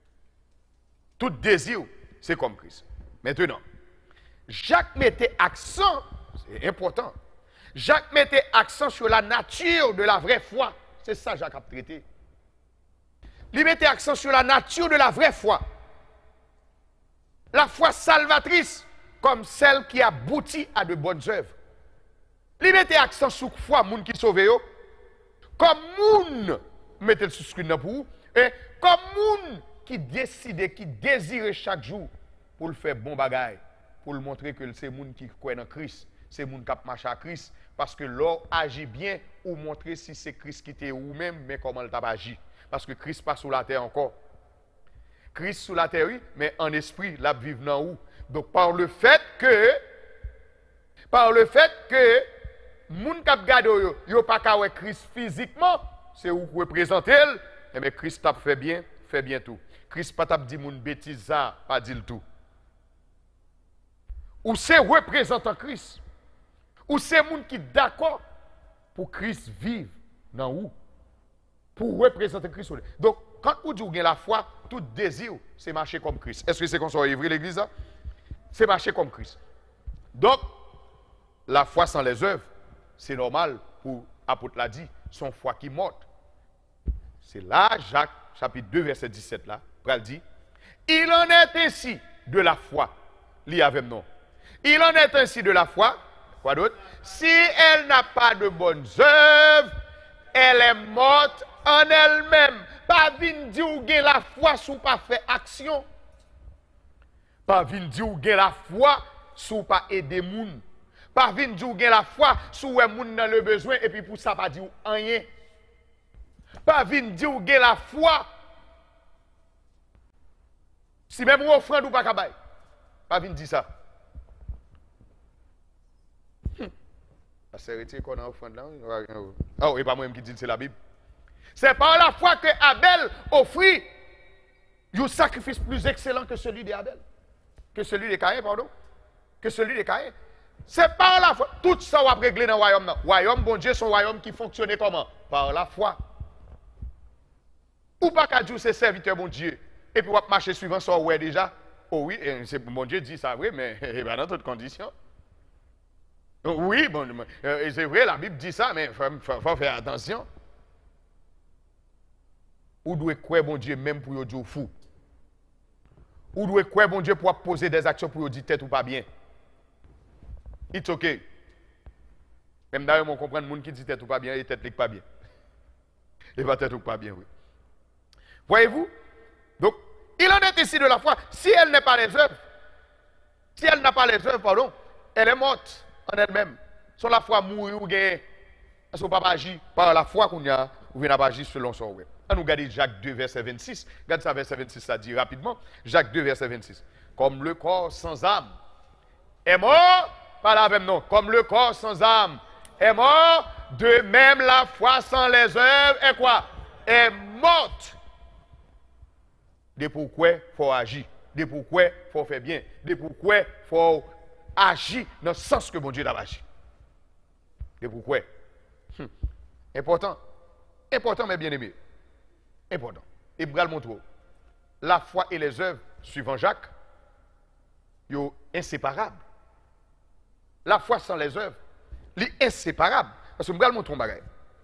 [SPEAKER 1] Tout désir c'est comme Christ. Maintenant, Jacques mettait accent, c'est important. Jacques mettait accent sur la nature de la vraie foi. C'est ça Jacques a traité. Il mettait accent sur la nature de la vraie foi. La foi salvatrice, comme celle qui aboutit à de bonnes œuvres. Il mettait accent sur la foi, moun qui sauve yo, comme moun mettez le screen pour vous, et comme moun qui décide, qui désire chaque jour pour le faire bon bagaille, pour le montrer que c'est moun qui croit dans Christ, c'est moun qui marche à Christ, parce que l'or agit bien ou montrer si c'est Christ qui était ou même, mais comment il t'a agi. Parce que Christ pas sur la terre encore. Christ sur la terre, oui, mais en esprit, là, vive dans où. Donc, par le fait que, par le fait que, moun kap gade yo, yo pas ka wè Christ physiquement, c'est où représenter elle, et mais Christ t'a fait bien, fait bien tout. Christ pas t'a dit moun bêtise ça, pas dit le tout. Ou c'est représentant Christ. Ou c'est moun qui d'accord pour Christ vivre dans où? Pour représenter Christ. Donc, quand vous dites la foi, tout désir, c'est marcher comme Christ. Est-ce que c'est comme ça, vrai l'église? C'est marcher comme Christ. Donc, la foi sans les œuvres, c'est normal pour l'apôtre l'a dit, son foi qui monte. C'est là, Jacques, chapitre deux, verset dix-sept, là, Pral dit, il en est ainsi de la foi, lis avec nous. Il en est ainsi de la foi, quoi d'autre? Si elle n'a pas de bonnes œuvres, elle est morte en elle-même. Pas vin di ou gen la foi sous pas fait action. Pas vin di ou gen la foi sous pas aider moun. Pas vin di ou gen la foi sous ou moun dans le besoin et puis pour ça pas di ou rien. Pas vin di ou gen la foi si même ou offrande ou pas kabay. Pas vin di ça. C'est retiré qu'on a offrande là. Oh, et pas moi-même qui dit c'est la Bible. C'est par la foi que Abel offrit un sacrifice plus excellent que celui d'Abel. Que celui de Caïn, pardon. Que celui de Caïn. C'est par la foi. Tout ça va régler dans le royaume. Le royaume, bon Dieu, c'est un royaume qui fonctionne comment? Par la foi. Ou pas qu'à Dieu, c'est serviteur, bon Dieu. Et puis, on va marcher suivant ça, ouais, déjà. Oh oui, c'est bon Dieu dit ça, oui, mais dans toutes conditions. Oui, bon, c'est vrai, la Bible dit ça, mais il faut, faut, faut faire attention. Ou doit croire bon Dieu même pour dire fou. Ou doit croire bon Dieu pour poser des actions pour dire tête ou pas bien. It's okay. Même d'ailleurs, on comprend le monde qui dit tête ou pas bien et tête ou pas bien. Et pas tête ou pas bien, oui. Voyez-vous? Donc, il en est ici de la foi. Si elle n'est pas les œuvres, si elle n'a pas les œuvres, pardon, elle est morte en elle-même. Sur la foi mourir ou gagner. Parce qu'on ne peut pas agir par la foi qu'on a, ou bien pas agir selon son web. On nous regarde Jacques deux, verset vingt-six. Regarde ça, verset vingt-six, ça dit rapidement. Jacques deux, verset vingt-six. Comme le corps sans âme est mort, pas la même non. Comme le corps sans âme est mort, de même la foi sans les œuvres est quoi? Est morte. De pourquoi il faut agir. De pourquoi il faut faire bien. De pourquoi il faut agir dans le sens que bon Dieu a agi. De pourquoi? Hum. Important. Important, mais bien aimé. Important. Et pour le montrer, la foi et les œuvres, suivant Jacques, sont inséparables. La foi sans les œuvres, sont inséparables. Parce que je vais vous montrer un bagage.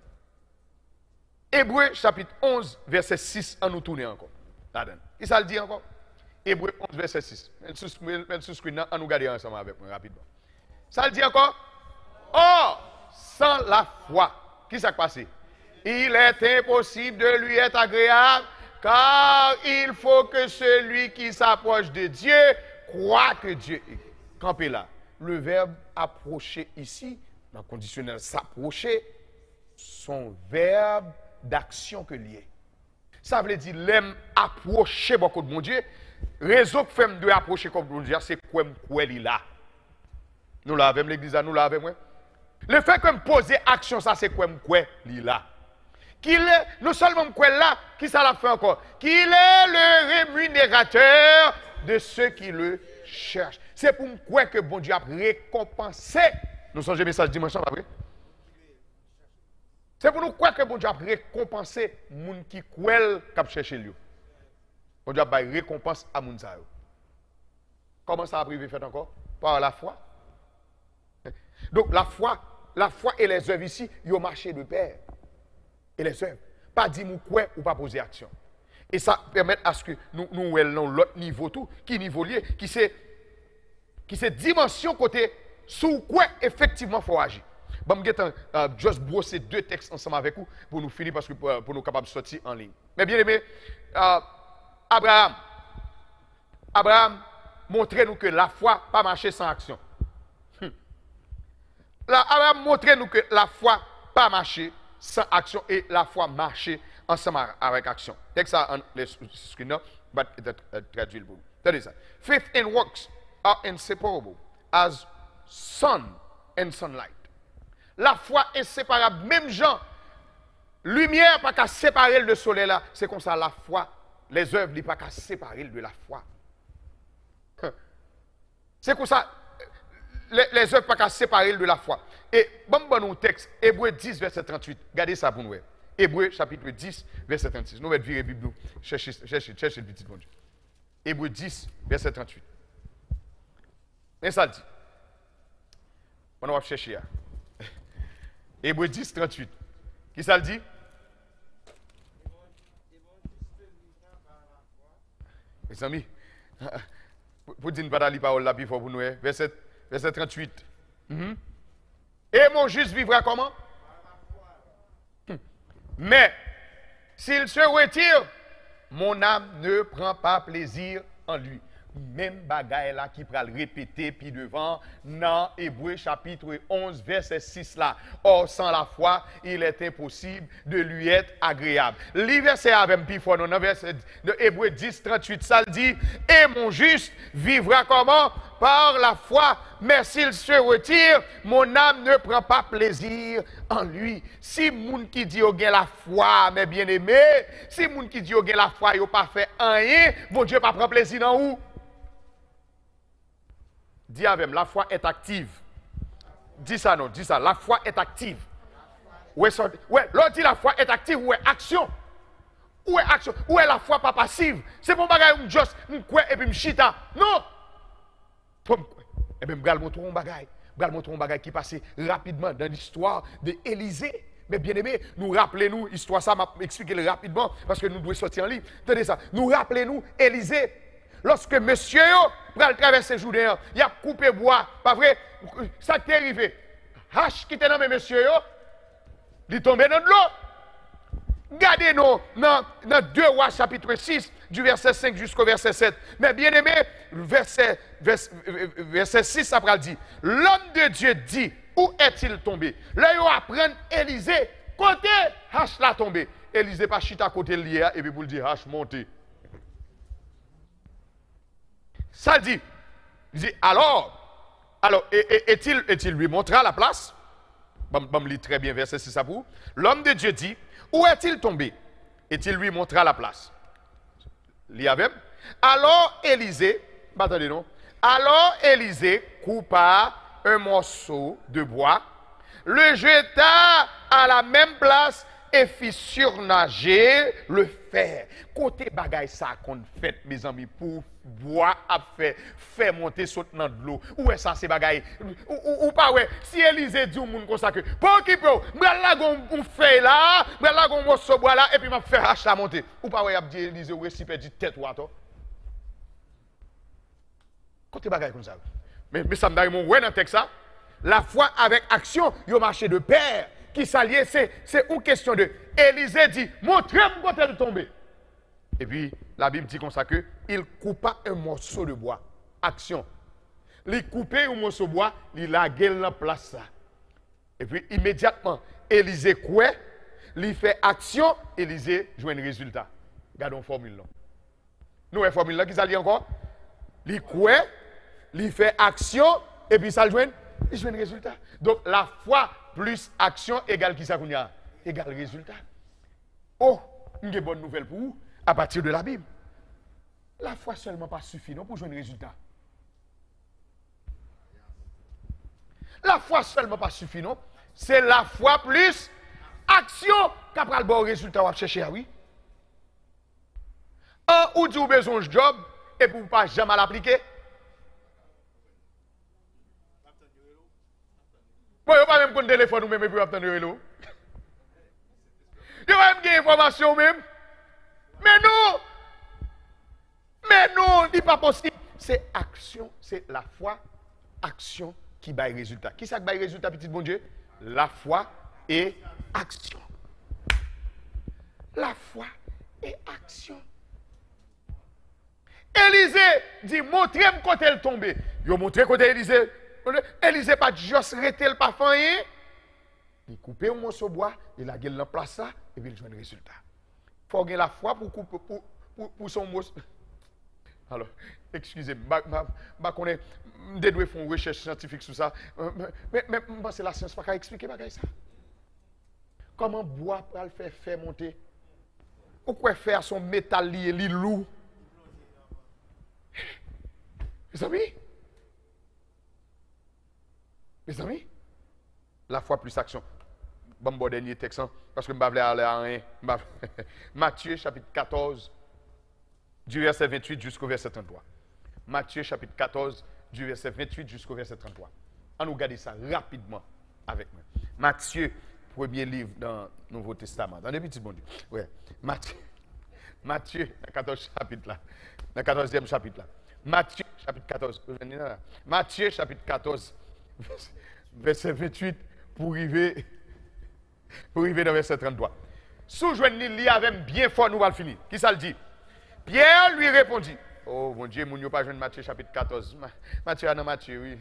[SPEAKER 1] Hébreu chapitre onze, verset six, on nous tourne encore. Et ça le dit encore. Hébreu onze, verset six. Mettez sur screen, on nous garde ensemble avec moi rapidement. Ça le dit encore. Or, sans la foi, qui s'est passé? Il est impossible de lui être agréable, car il faut que celui qui s'approche de Dieu croit que Dieu est. Campé là. Le verbe approcher ici, dans le conditionnel s'approcher, son verbe d'action que lié. Ça veut dire l'aime approcher beaucoup de mon Dieu. Réseau que fait de approcher comme mon Dieu, c'est quoi quoi il là. Nous l'avons l'église, nous l'avons moi. Le fait que me poser action, ça c'est quoi quoi il là. Qu'il est, non seulement quoi là, qui ça l'a fait encore, qu'il est le rémunérateur de ceux qui le cherchent. C'est pour me croire que bon Dieu a récompensé. Nous sommes le message dimanche, pas vrai? C'est pour nous croire que bon Dieu a récompensé les gens qui croient qui cherchent lui. Bon Dieu a récompense à moun sa yo. Comment ça a privé fait encore? Par la foi. Donc la foi, la foi et les œuvres ici, ils ont marché de pair. et les œuvres. Pas dire nous quoi ou pas poser action. Et ça permet à ce que nous nous voyons l'autre niveau tout, qui niveau lié, qui c'est qui c'est dimension côté sous quoi effectivement faut agir. Bon, je vais uh, juste brosser deux textes ensemble avec vous pour nous finir parce que pour, pour nous capables de sortir en ligne. Mais bien aimé, uh, Abraham, Abraham montrez-nous que la foi pas marcher sans action. Hum. Là, Abraham montrez-nous que la foi pas marcher sans action et la foi marcher ensemble avec action. Texte ça en les screen, but it traduit le bout. Tenez ça. Faith and works are inseparable as sun and sunlight. La foi est inséparable. Même Jean, lumière pas qu'à séparer le soleil là. C'est comme ça la foi, les œuvres n'est pas qu'à séparer de la foi. C'est comme ça, les, les œuvres pas qu'à séparer de la foi. Et bon, bon, un texte, Hébreu dix, verset trente-huit. Regardez ça pour nous. Hébreu chapitre dix, verset trente-six. Nous allons virer la Bible. Cherchez, cherchez, cherchez le petit bon Dieu. Hébreu dix, verset trente-huit. Et ça le dit. On va chercher. Hébreu dix, trente-huit. Qui ça le dit? Mes amis, pour dire une parole parole là, puis il faut vous nous, verset, verset trente-huit. Mm-hmm. Et mon juste vivra comment? Hum. Mais, s'il se retire, mon âme ne prend pas plaisir en lui. Même bagaille là qui pral répéter puis devant dans Hébreu chapitre onze verset six là. Or sans la foi, il est impossible de lui être agréable. Le verset avec puis fort dans verset de Hébreu dix trente-huit ça le dit et mon juste vivra comment? Par la foi, mais s'il se retire, mon âme ne prend pas plaisir en lui. Si moun qui dit au la foi, mes bien-aimés, si moun qui dit au la foi, yo pas fait rien, mon Dieu pas prend plaisir dans où? Dis avec moi, la foi est active. Dis ça non, dis ça, la foi est active. Ouais, ouais, l'autre dit la foi est active, ouais, action. Où est action? Où est la foi pas passive? C'est pour bagaille ou juste m'kwe et puis m'chita. Non. Eh bien, je vais montrer un bagaille. Je vais montrer un bagaille qui passait rapidement dans l'histoire d'Élisée. Mais bien aimé, nous rappelez-nous, l'histoire ça m'a expliqué rapidement parce que nous devons sortir en ligne. Tenez ça, nous rappelez-nous Élisée. Lorsque monsieur va traverser le Jourdain, il a coupé bois, pas vrai? Ça qui est arrivé. Hache qui était dans mes monsieur, il est tombé dans de l'eau. Regardez-nous dans, dans deux Rois chapitre six, du verset cinq jusqu'au verset sept. Mais bien aimé, verset, verset, verset six, ça va dire, l'homme de Dieu dit, où est-il tombé? Là, il apprend Élisée, côté Hache l'a tombé. Élisée pas chita côté lié, et puis pour le dire, Hache monté. Ça dit, il dit, alors, alors est-il est lui montra la place? Bon, bon, lis très bien verset six ça pour. L'homme de Dieu dit, où est-il tombé? Et-il lui montra la place? Lis avec. Alors Élisée, attendez non. Alors Élisée coupa un morceau de bois, le jeta à la même place et fit surnager le fer. Côté bagaille ça qu'on fait, mes amis, pour bois à faire, faire monter saute dans de l'eau. Où est ça, ces bagailles? Ou, ou, ou pas, ouais. Si Élisée dit au monde comme ça que, pour qui peut, moi là, on fait là, moi là, on morceau bois là, et puis m'a fait hache la monter. Ou pas, ouais, y a dit Élisée, ouais, si peut dit tête ou attends. Côté bagaille comme ça. Mais, mais ça me donne mon ouais dans le texte ça. La foi avec action, il marché de pair. Qui s'allie, c'est une question de Élisée dit, montrez-moi quand elle est tombée. Et puis, la Bible dit comme ça que il coupa un morceau de bois. Action. Il coupait un morceau de bois, il a gagné la place ça. Et puis, immédiatement, Élisée quoi? Il fait action, Élisée joue un résultat. Regardons la formule là. Nous, la formule là, qui s'allie encore? Il quoi? Il fait action, et puis ça joue un résultat. Donc, la foi plus action égale qui ça qu'on a? Égale résultat. Oh, une bonne nouvelle pour vous, à partir de la Bible. La foi seulement pas suffit non pour jouer un résultat. La foi seulement pas suffit non. C'est la foi plus action qui a le bon résultat à chercher, oui. Un ou du besoin de job et pour pas jamais l'appliquer. Bon, vous pas même prendre téléphone ou même pour attendre le. Yo même des informations même. Mais non. Mais non, n'est pas possible. C'est action, c'est la foi, action qui baille résultat. Qui ça qui baille résultat, petit bon Dieu? La foi et action. La foi et action. Élisée dit, montrez-moi quand elle tombe. Yo montré quand Élisée. Élisée pas juste arrêter le parfum. Il coupe un morceau de bois, il a gagné la place ça, et puis il joue un résultat. Il faut avoir la foi pour couper pour, pour, pour son morceau. Alors, excusez-moi, je vais devoir faire une recherche scientifique sur ça. Mais, mais, mais c'est la science, pas qu'à expliquer ça. Comment bois pour le faire, faire monter? Pourquoi faire son métal lié, li lourd? Mes amis? Mes amis? La foi plus action. Bon, bon dernier texte, parce que je ne vais pas aller à rien. Matthieu chapitre quatorze, du verset vingt-huit jusqu'au verset trente-trois. Matthieu chapitre quatorze, du verset vingt-huit jusqu'au verset trente-trois. On nous regarde ça rapidement avec moi. Matthieu, premier livre dans le Nouveau Testament. Dans les petits bon Dieu. Ouais. Matthieu, Matthieu, quatorze chapitre là. Dans le quatorzième chapitre là. Matthieu chapitre quatorze. Matthieu chapitre quatorze, verset vingt-huit pour arriver, pour arriver dans verset trente-trois. Sous-joigne li avait bien fort, nous allons finir. Qui ça le dit? Pierre lui répondit. Oh mon Dieu, mon Dieu, pas jeune Matthieu chapitre quatorze. Matthieu, non, Matthieu, oui.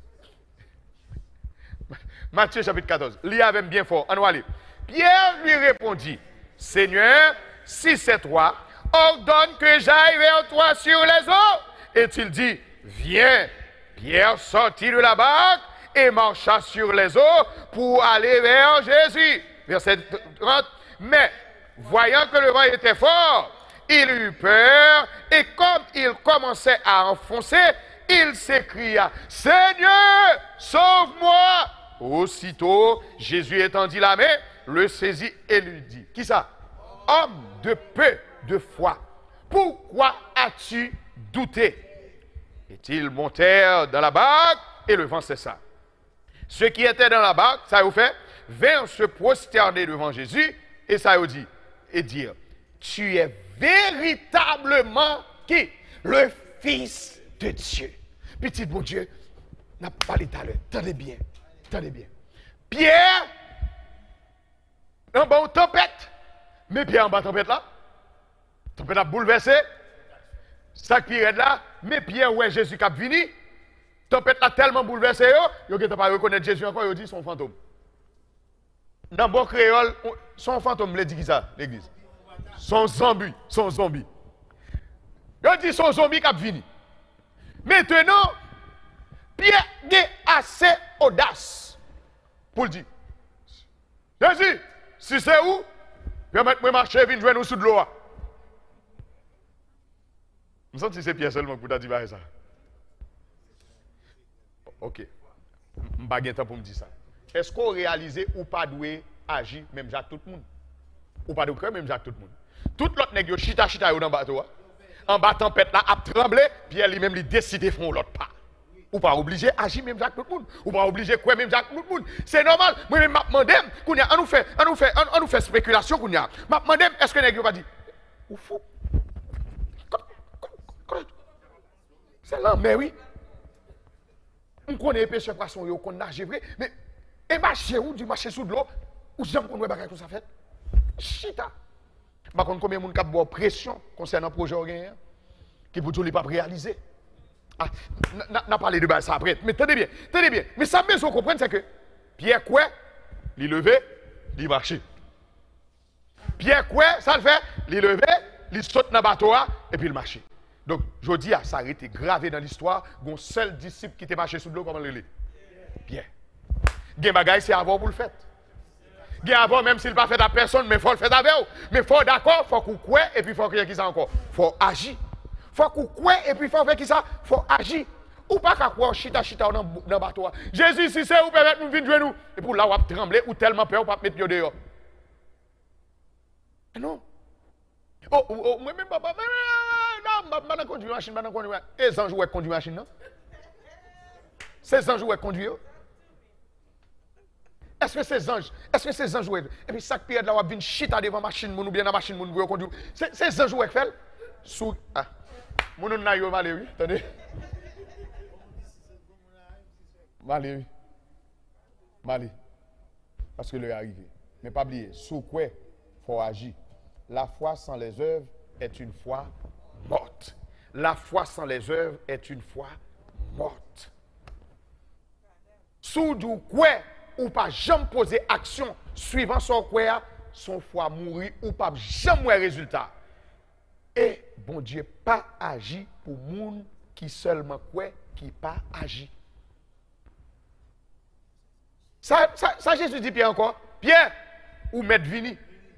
[SPEAKER 1] Matthieu chapitre quatorze. Li avait bien fort. On va aller. Pierre lui répondit, Seigneur, si c'est toi, ordonne que j'aille vers toi sur les eaux. Et il dit, viens. Pierre sortit de la barque et marcha sur les eaux pour aller vers Jésus. Verset trente. Mais, voyant que le vent était fort, il eut peur et comme il commençait à enfoncer, il s'écria, Seigneur, sauve-moi. Aussitôt, Jésus étendit la main, le saisit et lui dit, qui ça? Homme de peu de foi, pourquoi as-tu douté? Et ils montèrent dans la barque et le vent cessa. Ceux qui étaient dans la barque, ça vous fait, vinrent se prosterner devant Jésus et ça vous dit, et dire, tu es véritablement qui? Le Fils de Dieu. Petit bon Dieu, n'a pas parlé tout à l'heure. Tenez bien, tenez bien. Pierre, en bas une tempête, mais Pierre en bas tempête là, tempête a bouleversé, ça qui est là, mais Pierre ouais Jésus qui a venu, tempête là tellement bouleversé, yo, yo pas reconnaître Jésus encore, yo dit son fantôme. Dans bon créole, son fantôme, le dit qui ça, l'église? Son zombie, son zombie. Yo dit son zombie qui a venu. Maintenant, Pierre a assez audace pour le dire. Jésus, si c'est où, permettez-moi de marcher et venir jouer nous sous de l'eau. Je sens que c'est Pierre seulement pour dire ça. Ok. Je ne vais pas avoir temps pour me dire ça. Est-ce qu'on réalise ou pas doué agir même Jacques tout le monde? Ou pas de cœur même Jacques tout le monde? Tout l'autre nègre chita chita dans le bateau. En bas tempête là a tremblé, Pierre lui-même lui décide de faire l'autre pas. Ou pas obligé agir même Jacques tout le monde. Ou pas obligé quoi même Jacques tout le monde. C'est normal. Moi même m'a demandé qu'on y a on nous fait on nous fait on nous fait spéculation qu'on y a. M'a demandé est-ce que nègre va dire ou fou. C'est là mais oui. On connaît les pêcheurs poissons yo qu'on nage vrai mais et marcher ou du marcher sous de l'eau ou jamais qu'on voit bagage comme ça fait. Chita. Par contre, combien de monde qui a boire pression concernant le projet orgain qui pour tout ne pas réaliser. Ah, n'a parlé de ça après. Mais tenez bien, tenez bien. Mais ça, mais vous comprenez, c'est que Pierre quoi, il levé, il marché. Pierre quoi, ça le fait, il levé, il saute dans le bateau et puis il marché. Donc, je dis, ça a été gravé dans l'histoire, un seul disciple qui était marché sous l'eau, comment le lit? Pierre. Gen bagay, c'est avant pour le faire. Gen avant, même s'il pas fait à personne, mais il faut le faire avec vous. Mais il faut d'accord, il faut qu'on croie et puis il faut qu'il y ait ça encore. Il faut agir. Il faut qu'on croie et puis il faut faire qui ça? Il faut agir. Ou pas qu'à croire chita chita dans le bateau. Jésus, si c'est vous permettre nous venir jouer nous. Et pour là, on va trembler ou tellement peur, on va mettre pied dehors. Non. Oh, oh, oh, moi même papa, non, je ne conduis machine, je ne conduis machine. Et les anges ouais conduire machine, non? C'est les anges ouais conduire. Est-ce que ces anges, est-ce que ces anges, et puis chaque période là, on vient chita devant machine, ou bien dans machine, moun vous conduire. Ces anges, vous fait sous, ah, moun n'a yo malé, oui, attendez. Malé, oui. Malé. Parce que le est arrivé. Mais pas oublier, sous quoi il faut agir. La foi sans les œuvres est une foi morte. La foi sans les œuvres est une foi morte. Sous du quoi ou pas jamais poser action suivant son quoi, son foi mourir ou pas jamais voir résultat. Et bon Dieu pas agi pour moun qui seulement quoi qui pas agi. Ça, ça, ça Jésus dit Pierre encore, Pierre ou mettre vini.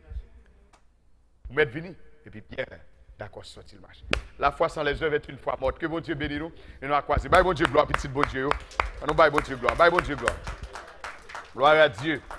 [SPEAKER 1] Ou mettre vini et puis Pierre d'accord sorti le marché. La foi sans les œuvres est une foi morte. Que bon Dieu bénisse nous et nous croiser. Bye bon Dieu gloire petit bon Dieu. Nous bye bon Dieu gloire. Bye bon Dieu gloire. Gloire à Dieu.